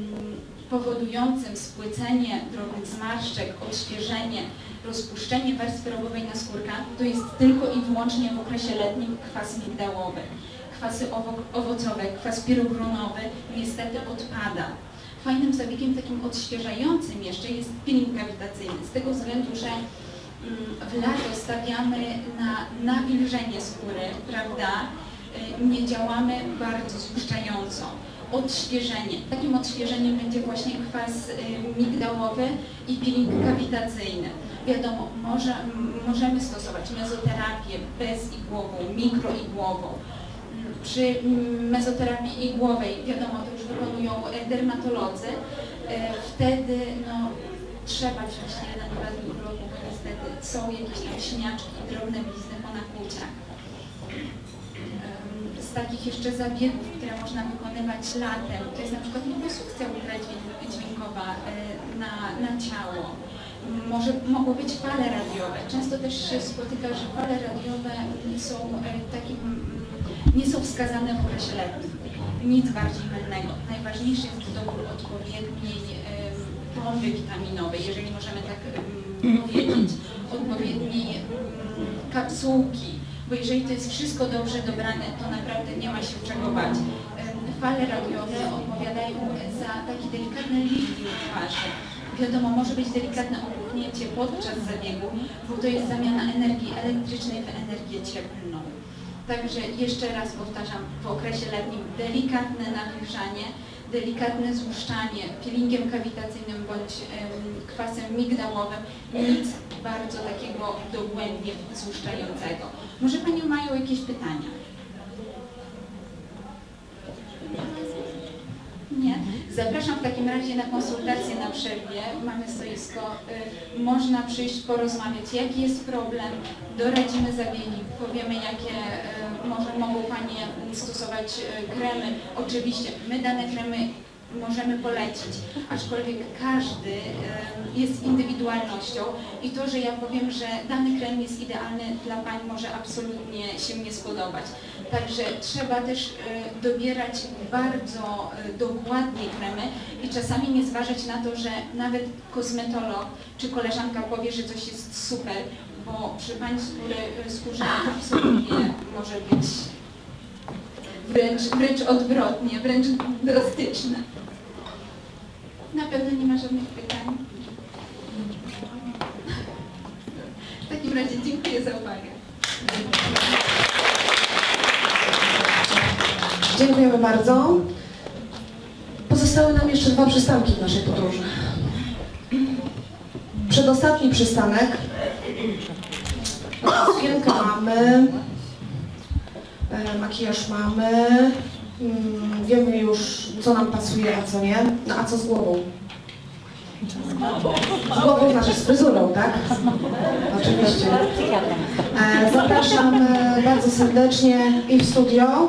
powodującym spłycenie drobnych zmarszczek, odświeżenie, rozpuszczenie warstwy rogowej naskórka, to jest tylko i wyłącznie w okresie letnim kwas migdałowy. Kwasy owo owocowe, kwas pirogronowy niestety odpada. Fajnym zabiegiem takim odświeżającym jeszcze jest peeling grawitacyjny, z tego względu, że w lato stawiamy na nawilżenie skóry, prawda? Nie działamy bardzo złuszczająco. Odświeżenie. Takim odświeżeniem będzie właśnie kwas migdałowy i peeling kawitacyjny. Wiadomo, może, możemy stosować mezoterapię bezigłową, mikroigłową. Przy mezoterapii igłowej, wiadomo, to już wykonują dermatolodzy. Wtedy no, trzeba wziąć jeden, dwa dni urlopu, bo niestety są jakieś tam siniaczki i drobne blizny po nakłuciach. Z takich jeszcze zabiegów, które można wykonywać latem, to jest na przykład liposukcja ultradźwiękowa na może mogły być fale radiowe. Często też się spotyka, że fale radiowe są takim, nie są wskazane w okresie letnim. Nic bardziej mylnego. Najważniejszy jest dobór odpowiedniej bomby witaminowej, jeżeli możemy tak powiedzieć, odpowiedniej kapsułki, bo jeżeli to jest wszystko dobrze dobrane, to naprawdę nie ma się czego bać. Fale radiowe odpowiadają za takie delikatne ligi w twarzy. Wiadomo, może być delikatne opróchnięcie podczas zabiegu, bo to jest zamiana energii elektrycznej w energię cieplną. Także jeszcze raz powtarzam, w okresie letnim delikatne nawilżanie, delikatne złuszczanie peelingiem kawitacyjnym bądź um, kwasem migdałowym, nic bardzo takiego dogłębnie złuszczającego. Może Panie mają jakieś pytania? Nie? Zapraszam w takim razie na konsultację na przerwie. Mamy stoisko. Y, można przyjść, porozmawiać, jaki jest problem, doradzimy zabiegi, powiemy, jakie y, może mogą Panie stosować y, kremy. Oczywiście my dane kremy możemy polecić, aczkolwiek każdy y, jest indywidualnością i to, że ja powiem, że dany krem jest idealny dla Pań, może absolutnie się nie spodobać. Także trzeba też y, dobierać bardzo y, dokładnie kremy i czasami nie zważać na to, że nawet kosmetolog czy koleżanka powie, że coś jest super, bo przy Pani skóry, skórze absolutnie może być wręcz, wręcz odwrotnie, wręcz drastyczne. Na pewno nie ma żadnych pytań. W takim razie dziękuję za uwagę. Dziękujemy bardzo. Pozostały nam jeszcze dwa przystanki w naszej podróży. Przedostatni przystanek. Sukienkę mamy, makijaż mamy, wiemy już, co nam pasuje, a co nie. No a co z głową? Z głową znaczy z fryzurą, tak? Oczywiście. Zapraszam bardzo serdecznie i w studio.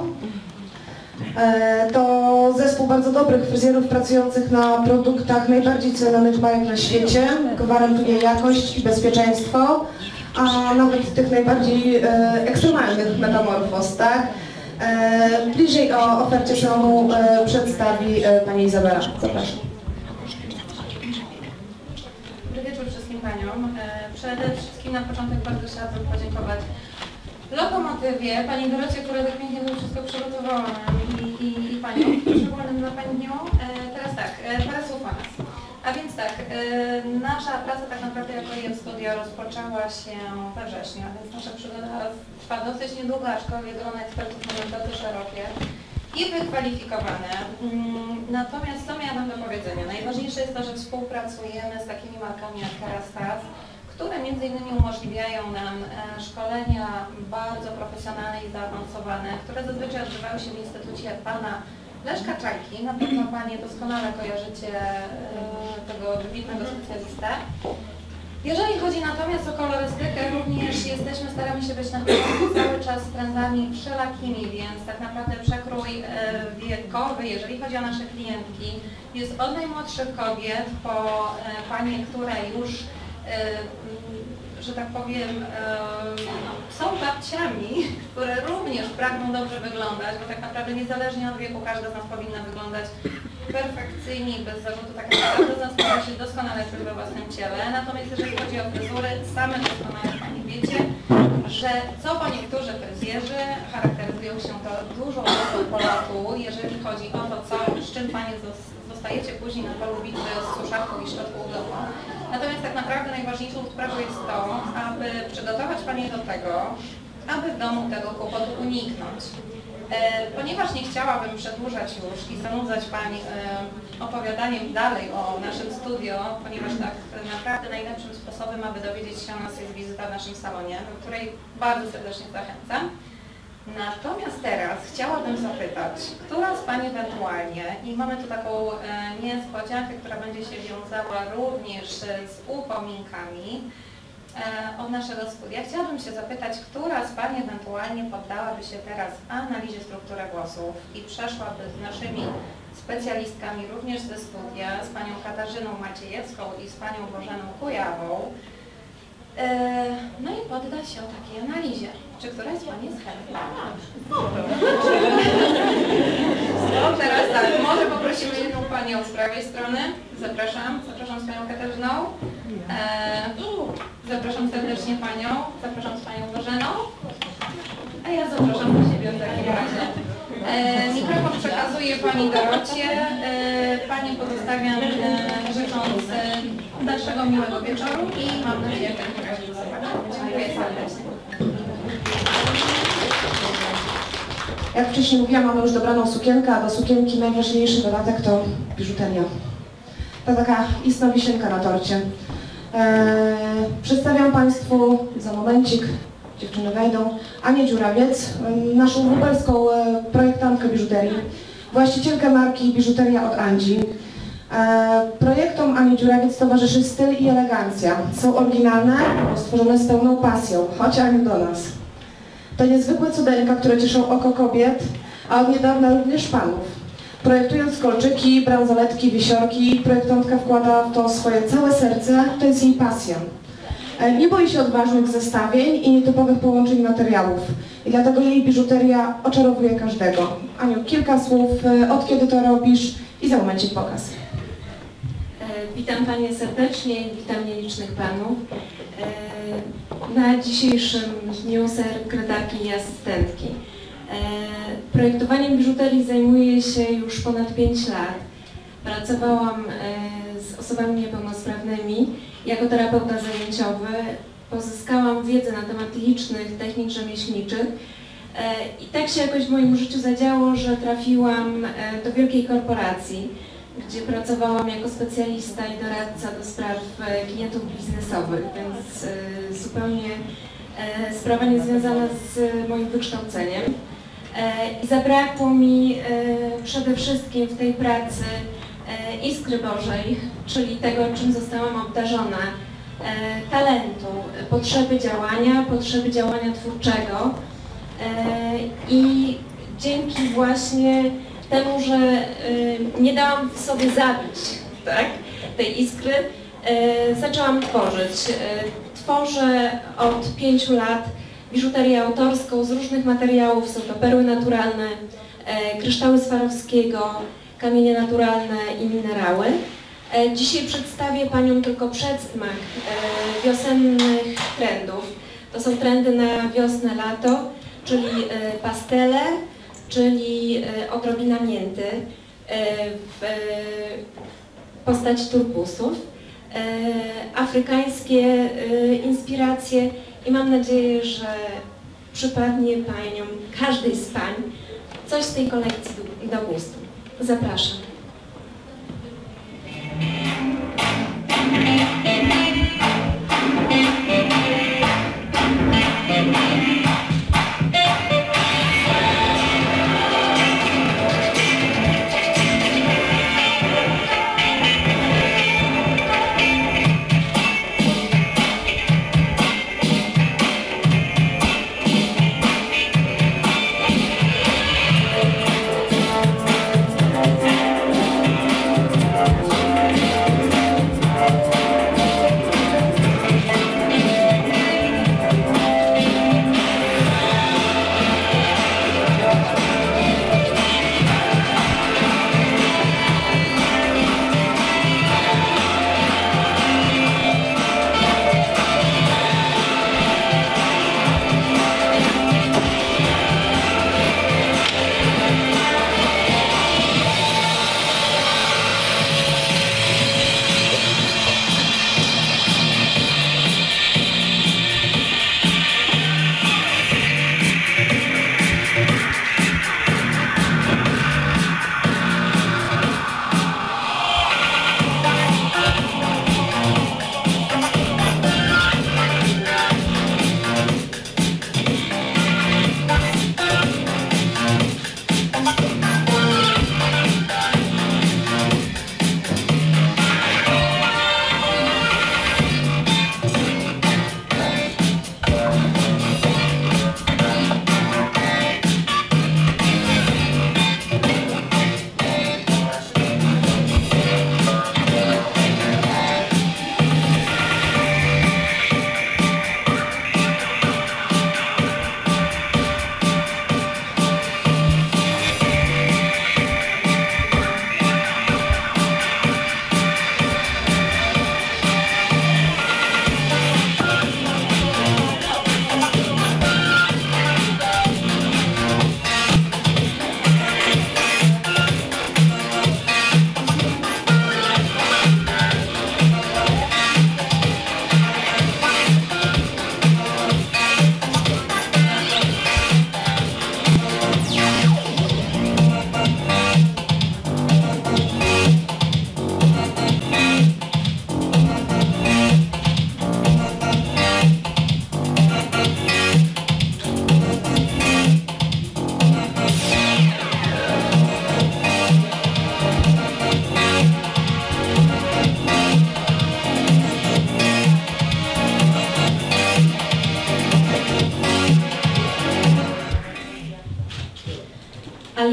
To zespół bardzo dobrych fryzjerów pracujących na produktach najbardziej cenionych bajek na świecie. Gwarantuje jakość i bezpieczeństwo, a nawet tych najbardziej e, ekstremalnych metamorfoz, tak? E, bliżej o ofercie salonu e, przedstawi e, Pani Izabela. Zapraszam. Dobry wieczór wszystkim Paniom. E, przede wszystkim na początek bardzo chciałabym podziękować Lokomotywie, Pani Dorocie, która tak pięknie to wszystko przygotowała i, i, i Paniom, szczególnym dla Pani dniu. E, teraz tak, e, parę słów o nas. A więc tak, e, nasza praca tak naprawdę jako I F Studio rozpoczęła się we wrześniu, a więc nasza przygoda trwa dosyć niedługo, aczkolwiek grono ekspertów mamy bardzo szerokie i wykwalifikowane. Mm, natomiast co miałabym do powiedzenia? Najważniejsze jest to, że współpracujemy z takimi markami jak Kerastase, które między innymi umożliwiają nam e, szkolenia bardzo profesjonalne i zaawansowane, które zazwyczaj odbywały się w Instytucie Pana Leszka Czajki. Na pewno Panie doskonale kojarzycie e, tego wybitnego specjalistę. Jeżeli chodzi natomiast o kolorystykę, również jesteśmy, staramy się być na bieżąco cały czas z trendami wszelakimi, więc tak naprawdę przekrój e, wiekowy, jeżeli chodzi o nasze klientki, jest od najmłodszych kobiet po e, panie, które już że tak powiem, są babciami, które również pragną dobrze wyglądać, bo tak naprawdę niezależnie od wieku każda z nas powinna wyglądać perfekcyjnie i bez zarzutu. Tak naprawdę każda z nas powinna się doskonale czuć we własnym ciele. Natomiast jeżeli chodzi o fryzury, same doskonale Pani wiecie, że co po niektórzy fryzjerzy charakteryzują się to dużą dozą polotu, jeżeli chodzi o to, co, z czym Panie zostajecie później na polu bitwy z suszarką i szczotką udową. Natomiast tak naprawdę najważniejszą sprawą jest to, aby przygotować Panie do tego, aby w domu tego kłopotu uniknąć. E, ponieważ nie chciałabym przedłużać już i zanudzać Pani e, opowiadaniem dalej o naszym studio, ponieważ tak naprawdę najlepszym sposobem, aby dowiedzieć się o nas, jest wizyta w naszym salonie, do której bardzo serdecznie zachęcam. Natomiast teraz chciałabym zapytać, która z Pań ewentualnie, i mamy tu taką e, niespodziankę, która będzie się wiązała również z upominkami e, od naszego studia, chciałabym się zapytać, która z Pań ewentualnie poddałaby się teraz analizie struktury włosów i przeszłaby z naszymi specjalistkami również ze studia, z panią Katarzyną Maciejewską i z panią Bożeną Kujawą. No i podda się o takiej analizie. Czy któraś z pani jest chętna? No teraz tak, może poprosimy jedną panią z prawej strony. Zapraszam, zapraszam z panią Katarzyną. Zapraszam serdecznie panią, zapraszam z panią Bożeną. A ja zapraszam do siebie w takim razie. E, mikrofon przekazuję pani Dorocie. E, pani pozostawiam e, życząc e, dalszego miłego wieczoru i mam nadzieję, że w takim razie do zobaczenia. Dziękuję serdecznie. Jak wcześniej mówiłam, mamy już dobraną sukienkę, a do sukienki najważniejszy dodatek to biżuteria. To taka istna wisienka na torcie. Eee, przedstawiam Państwu za momencik, dziewczyny wejdą, Anię Dziurawiec, naszą lubelską e, projektantkę biżuterii, właścicielkę marki Biżuteria od Andzi. E, projektom Ani Dziurawiec towarzyszy styl i elegancja. Są oryginalne, stworzone z pełną pasją, choć Aniu do nas. To niezwykłe cudeńka, które cieszą oko kobiet, a od niedawna również panów. Projektując kolczyki, bransoletki, wisiorki, projektantka wkłada w to swoje całe serce, to jest jej pasja. Nie boi się odważnych zestawień i nietypowych połączeń materiałów i dlatego jej biżuteria oczarowuje każdego. Aniu, kilka słów, od kiedy to robisz i za momencik pokaz. Witam Panie serdecznie, witam nielicznych Panów. Na dzisiejszym dniu sekretarki i asystentki. Projektowaniem biżuterii zajmuję się już ponad pięć lat. Pracowałam z osobami niepełnosprawnymi jako terapeuta zajęciowy. Pozyskałam wiedzę na temat licznych technik rzemieślniczych i tak się jakoś w moim życiu zadziało, że trafiłam do wielkiej korporacji, gdzie pracowałam jako specjalista i doradca do spraw klientów biznesowych, więc zupełnie sprawa niezwiązana z moim wykształceniem. I zabrakło mi przede wszystkim w tej pracy iskry Bożej, czyli tego, czym zostałam obdarzona, talentu, potrzeby działania, potrzeby działania twórczego i dzięki właśnie temu, że nie dałam sobie zabić, tak, tej iskry, zaczęłam tworzyć. Tworzę od pięciu lat biżuterię autorską z różnych materiałów, są to perły naturalne, kryształy Swarowskiego, kamienie naturalne i minerały. Dzisiaj przedstawię Paniom tylko przedsmak wiosennych trendów. To są trendy na wiosnę, lato, czyli pastele, czyli odrobina mięty w postaci turbusów, afrykańskie inspiracje i mam nadzieję, że przypadnie Paniom, każdej z Pań, coś z tej kolekcji do, do gustu. Zapraszam. Thank you.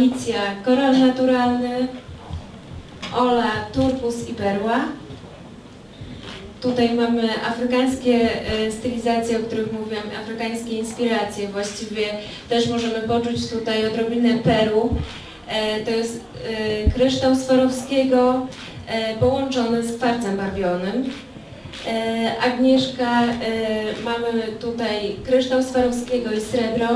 Alicja Koral Naturalny, Ola Turkus i Perła. Tutaj mamy afrykańskie stylizacje, o których mówiłam, afrykańskie inspiracje. Właściwie też możemy poczuć tutaj odrobinę Peru. To jest kryształ Swarowskiego połączony z kwarcem barwionym. Agnieszka, mamy tutaj kryształ Swarowskiego i srebro.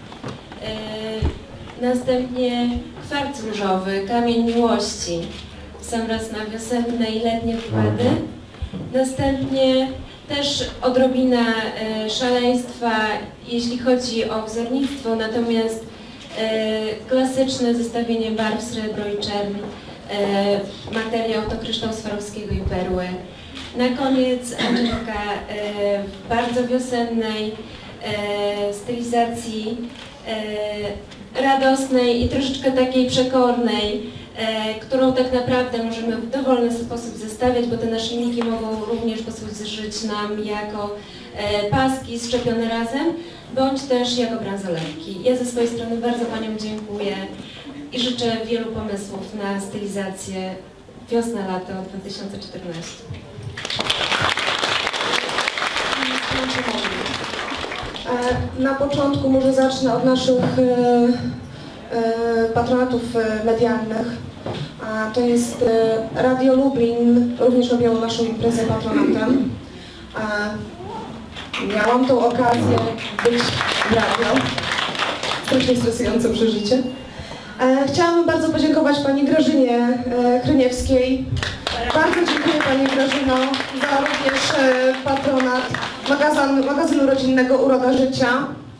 Następnie kwarc różowy, kamień miłości, w sam raz na wiosenne i letnie wykłady. Następnie też odrobina e, szaleństwa, jeśli chodzi o wzornictwo, natomiast e, klasyczne zestawienie barw srebro i czerń, e, materiał to kryształ Swarowskiego i perły. Na koniec Angelka e, w bardzo wiosennej e, stylizacji, e, radosnej i troszeczkę takiej przekornej, E, którą tak naprawdę możemy w dowolny sposób zestawiać, bo te naszyjniki mogą również posłużyć nam jako e, paski szczepione razem, bądź też jako bransoletki. Ja ze swojej strony bardzo Paniom dziękuję i życzę wielu pomysłów na stylizację wiosna-lato dwa tysiące czternaście. Na początku może zacznę od naszych patronatów medialnych. A to jest Radio Lublin, również robiło naszą imprezę patronatem. A miałam tą okazję być w radio. Strasznie stresujące przeżycie. Chciałabym bardzo podziękować Pani Grażynie Chryniewskiej. Bardzo dziękuję Pani Grażyno za również patronat magazyn, magazynu rodzinnego Uroda Życia.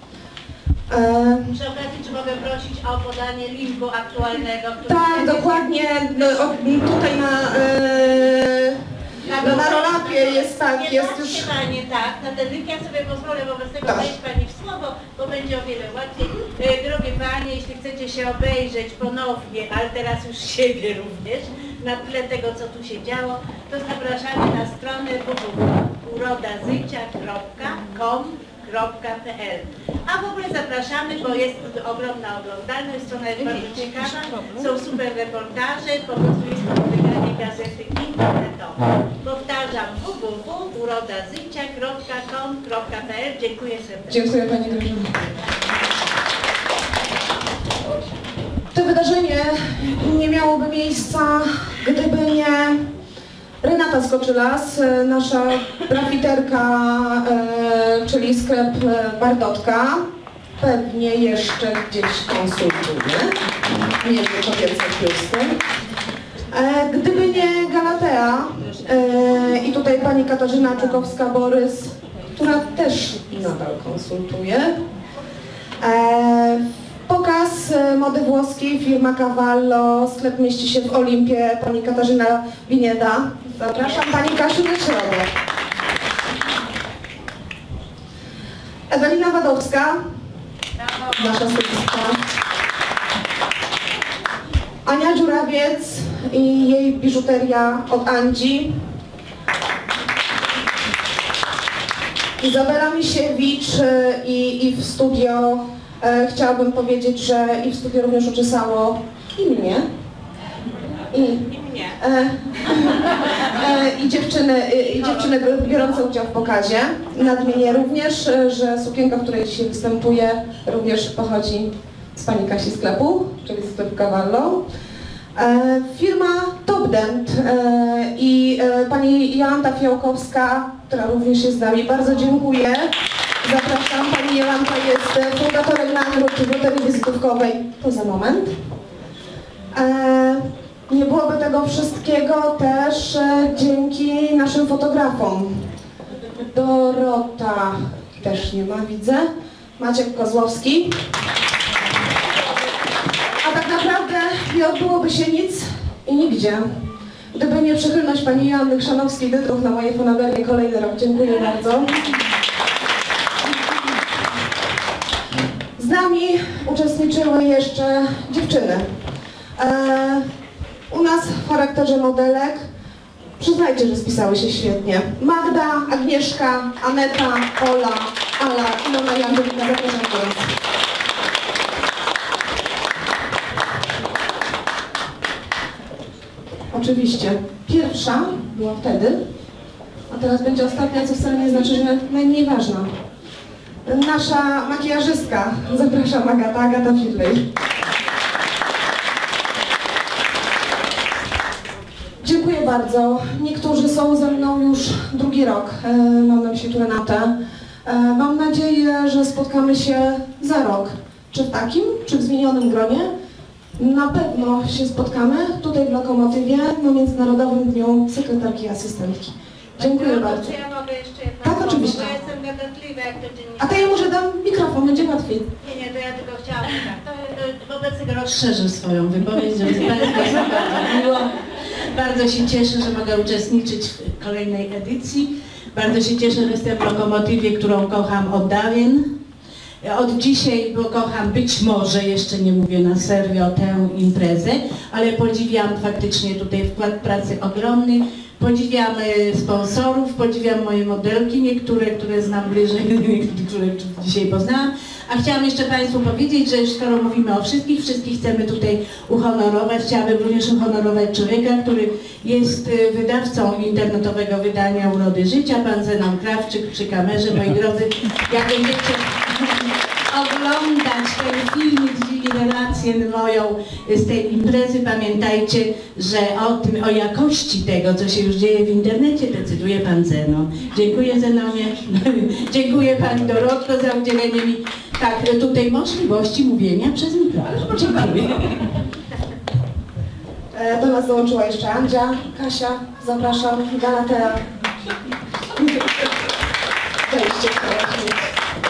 Przy okazji, czy mogę prosić o podanie linku aktualnego? Tak, dokładnie. No, o, tutaj na, yy, na, na rolapie jest tak, nie jest już... Pani, tak, na ten link ja sobie pozwolę wobec tego tak. wejść Pani w słowo, bo będzie o wiele łatwiej. E, drogie Panie, jeśli chcecie się obejrzeć ponownie, ale teraz już siebie również, na tle tego, co tu się działo, to zapraszamy na stronę w w w kropka urodazycia kropka com kropka p l. A w ogóle zapraszamy, bo jest ogromna oglądalność, strona jest bardzo ciekawa, są super reportaże, po prostu jest to wydanie gazety internetowej. Powtarzam w w w kropka urodazycia kropka com kropka p l. Dziękuję serdecznie. Dziękuję Pani Grażyna. To wydarzenie nie miałoby miejsca, gdyby nie Renata Skoczylas, nasza grafiterka, e, czyli sklep Bardotka. Pewnie jeszcze gdzieś konsultuje. Nie wiem, kobiece plusy. E, gdyby nie Galatea e, i tutaj pani Katarzyna Czukowska-Borys, która też nadal konsultuje. E, Pokaz mody włoskiej, firma Cavallo, sklep mieści się w Olimpie, pani Katarzyna Winieda. Zapraszam Pani Kasiu na środę. Ewelina Wadowska, nasza stylistka. Ania Dziurawiec i jej biżuteria od Andzi. Izabela Misiewicz i, i w studio e, chciałabym powiedzieć, że i w studio również uczesało i mnie. I, I mnie. E, e, i, dziewczyny, i dziewczyny biorące udział w pokazie. Nadmienię również, że sukienka, w której dzisiaj występuję, również pochodzi z pani Kasi sklepu, czyli z sklepu Cavallo. E, firma Topdent e, i e, pani Jolanta Fiałkowska, która również jest z nami. Bardzo dziękuję. Zapraszam. Pani Jolanta jest fundatorem nagród w loterii wizytówkowej. To za moment. E, nie byłoby tego wszystkiego też e, dzięki naszym fotografom. Dorota też nie ma, widzę. Maciek Kozłowski. A tak naprawdę nie odbyłoby się nic i nigdzie, gdyby nie przychylność pani Joanny Chrzanowskiej-Dydruch na moje fanaberie kolejny rok. Dziękuję bardzo. Z nami uczestniczyły jeszcze dziewczyny. E, u nas w charakterze modelek, przyznajcie, że spisały się świetnie. Magda, Agnieszka, Aneta, Ola, Ala, Ilona i Angelika. Zapraszam do nas. Oczywiście. Pierwsza była wtedy, a teraz będzie ostatnia, co wcale nie znaczy, że najmniej ważna. Nasza makijażystka. Zapraszam, Agata, Agata Fidley. Dziękuję bardzo. Niektórzy są ze mną już drugi rok. E, mam na myśli tu Renatę. E, mam nadzieję, że spotkamy się za rok. Czy w takim, czy w zmienionym gronie. Na pewno się spotkamy tutaj w Lokomotywie na Międzynarodowym Dniu Sekretarki i Asystentki. Dziękuję Pani bardzo. Czy ja mogę jeszcze jedno Tak, słowo, oczywiście. Bo ja jestem gadatliwa, jak to dziennikarz. A to ja może dam mikrofon, będzie łatwiej. Nie, nie, to ja tylko chciałam tak. To, to wobec tego rozszerzę swoją wypowiedź, że jest bardzo, bardzo miło. Bardzo się cieszę, że mogę uczestniczyć w kolejnej edycji. Bardzo się cieszę, że jestem w Lokomotywie, którą kocham od dawien. Od dzisiaj, bo kocham być może, jeszcze nie mówię na serio, tę imprezę, ale podziwiam faktycznie tutaj wkład pracy ogromny. Podziwiam sponsorów, podziwiam moje modelki, niektóre, które znam bliżej, niektóre dzisiaj poznałam. A chciałam jeszcze Państwu powiedzieć, że skoro mówimy o wszystkich, wszystkich chcemy tutaj uhonorować. Chciałabym również uhonorować człowieka, który jest wydawcą internetowego wydania Urody Życia, pan Zenon Krawczyk przy kamerze. Moi drodzy, jak będziecie oglądać ten filmik i relację moją z tej imprezy, pamiętajcie, że o tym, o jakości tego, co się już dzieje w internecie, decyduje pan Zenon. Dziękuję Zenonie, dziękuję pani Dorotko za udzielenie mi tak tutaj możliwości mówienia przez mikrofon. Dziękuję. Do nas dołączyła jeszcze Andzia, Kasia, zapraszam, Galatea. Wejście w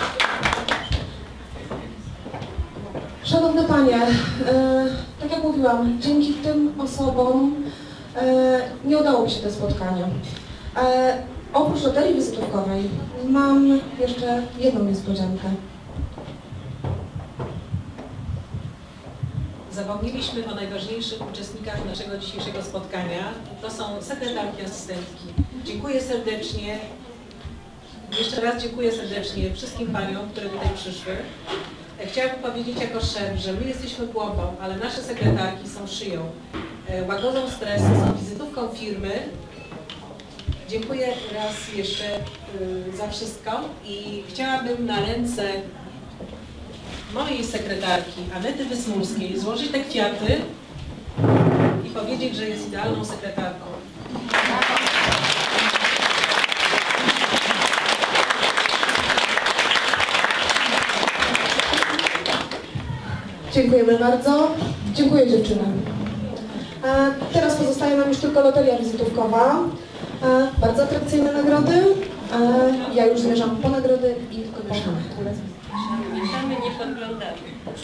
Szanowne Panie, e, tak jak mówiłam, dzięki tym osobom e, nie udało mi się to spotkanie. E, oprócz loterii wizytówkowej mam jeszcze jedną niespodziankę. Zapomnieliśmy o najważniejszych uczestnikach naszego dzisiejszego spotkania. To są sekretarki, asystentki. Dziękuję serdecznie. Jeszcze raz dziękuję serdecznie wszystkim paniom, które tutaj przyszły. Chciałabym powiedzieć jako szef, że my jesteśmy głową, ale nasze sekretarki są szyją. Łagodzą stres, są wizytówką firmy. Dziękuję raz jeszcze za wszystko i chciałabym na ręce mojej sekretarki Anety Wysmulskiej złożyć te kwiaty i powiedzieć, że jest idealną sekretarką. Dziękujemy bardzo. Dziękuję dziewczyny. E, teraz pozostaje nam już tylko loteria wizytówkowa. E, bardzo atrakcyjne nagrody. E, ja już zmierzam po nagrody i zapraszamy. Mieszamy, nie podglądamy.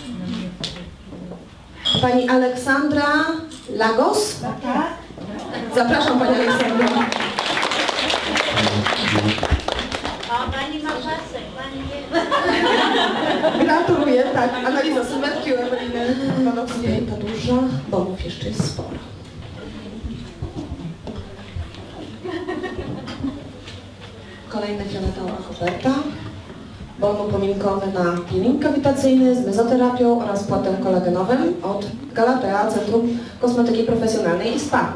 Pani Aleksandra Lagos. Zapraszam Pani Aleksandra. O, Pani ma pasek, Pani wie. Gratuluję, tak. Analiza sylwetki u Eweliny Iwanowskiej ta duża, bomów jeszcze jest sporo. Kolejna fioletowa koperta. Bon upominkowy na peeling kawitacyjny z mezoterapią oraz płatem kolagenowym od Galatea, Centrum Kosmetyki Profesjonalnej i Spa.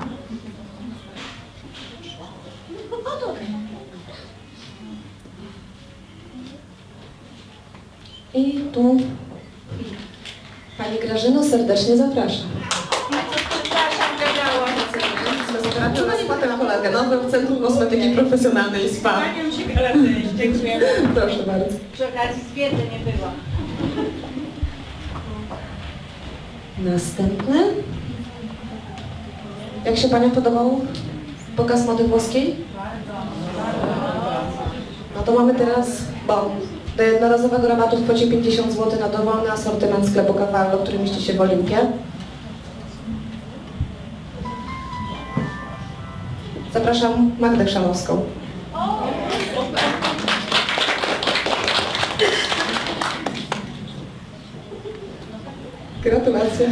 I tu Pani Grażyno serdecznie zapraszam. Z mezoterapią oraz płatem kolagenowym Centrum Kosmetyki Profesjonalnej i Spa. Dziękuję. Proszę bardzo. Przy okazji z wiedzy nie było. Następne. Jak się Panią podobał pokaz mody włoskiej? No to mamy teraz bon. Do jednorazowego rabatu w kwocie pięćdziesiąt złotych na dowolny asortyment sklepu Cavallo, który mieści się w Olimpie. Zapraszam Magdę Chrzanowską. Gratulacje.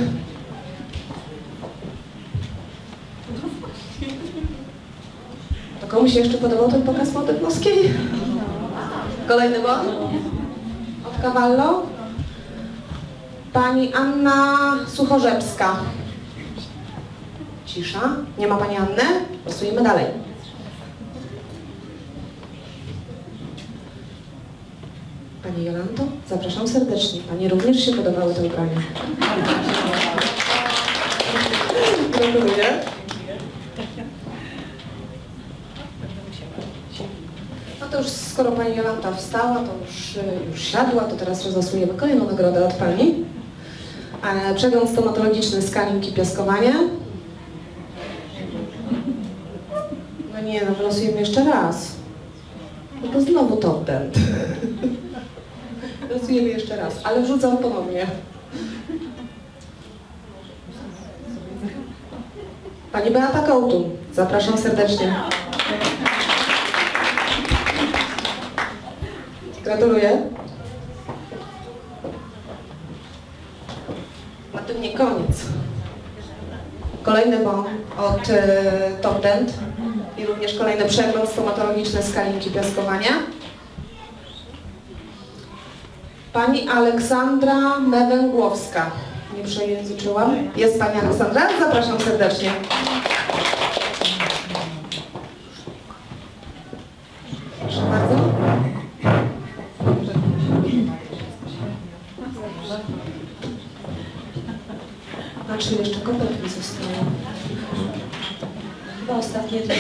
To komuś się jeszcze podobał ten pokaz mody włoskiej? Kolejny bon od Cavallo. Pani Anna Suchorzewska. Cisza. Nie ma Pani Anny? Głosujemy dalej. Pani Jolanto, zapraszam serdecznie. Pani również się podobały te ubrania. Gratuluję. No to już skoro Pani Jolanta wstała, to już, już siadła, to teraz rozlosujemy kolejną nagrodę od Pani. E, przegląd stomatologiczny skaning i piaskowanie. No nie, no wylosujemy jeszcze raz. No to znowu top dent. Losujemy jeszcze raz, ale wrzucam ponownie. Pani Beata Kołtun, zapraszam serdecznie. Gratuluję. Na tym nie koniec. Kolejny bon od y, Top Dent i również kolejny przegląd stomatologiczny skaning i piaskowania. Pani Aleksandra Mewęgłowska. Nie przejęzyczyłam. Jest Pani Aleksandra? Zapraszam serdecznie. Proszę bardzo. Znaczy jeszcze kopert mi zostało. Chyba ostatnie dwie.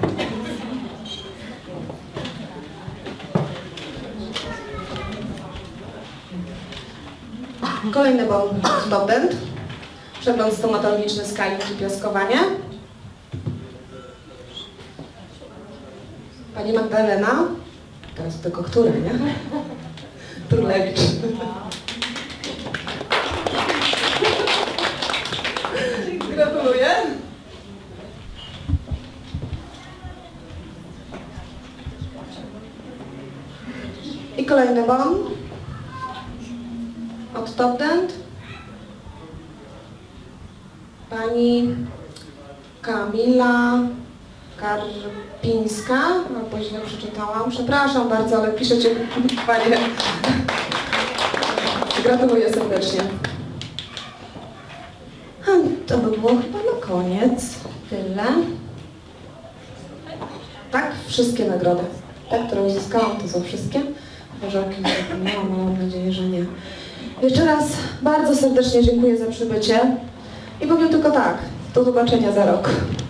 Kolejny bon Top Dent. Przegląd stomatologiczny skaling i piaskowanie. Pani Magdalena. Teraz tylko która, nie? Turlewicz. Gratuluję. I kolejny bon od Top Dent. Pani Kamila Karpińska, albo źle przeczytałam. Przepraszam bardzo, ale piszecie Panie. Gratuluję serdecznie. To by było chyba na koniec. Tyle. Tak, wszystkie nagrody. Te, które uzyskałam, to są wszystkie. Może o kimś zapomniałam, ale mam nadzieję, że nie. Jeszcze raz bardzo serdecznie dziękuję za przybycie i powiem tylko tak, do zobaczenia za rok.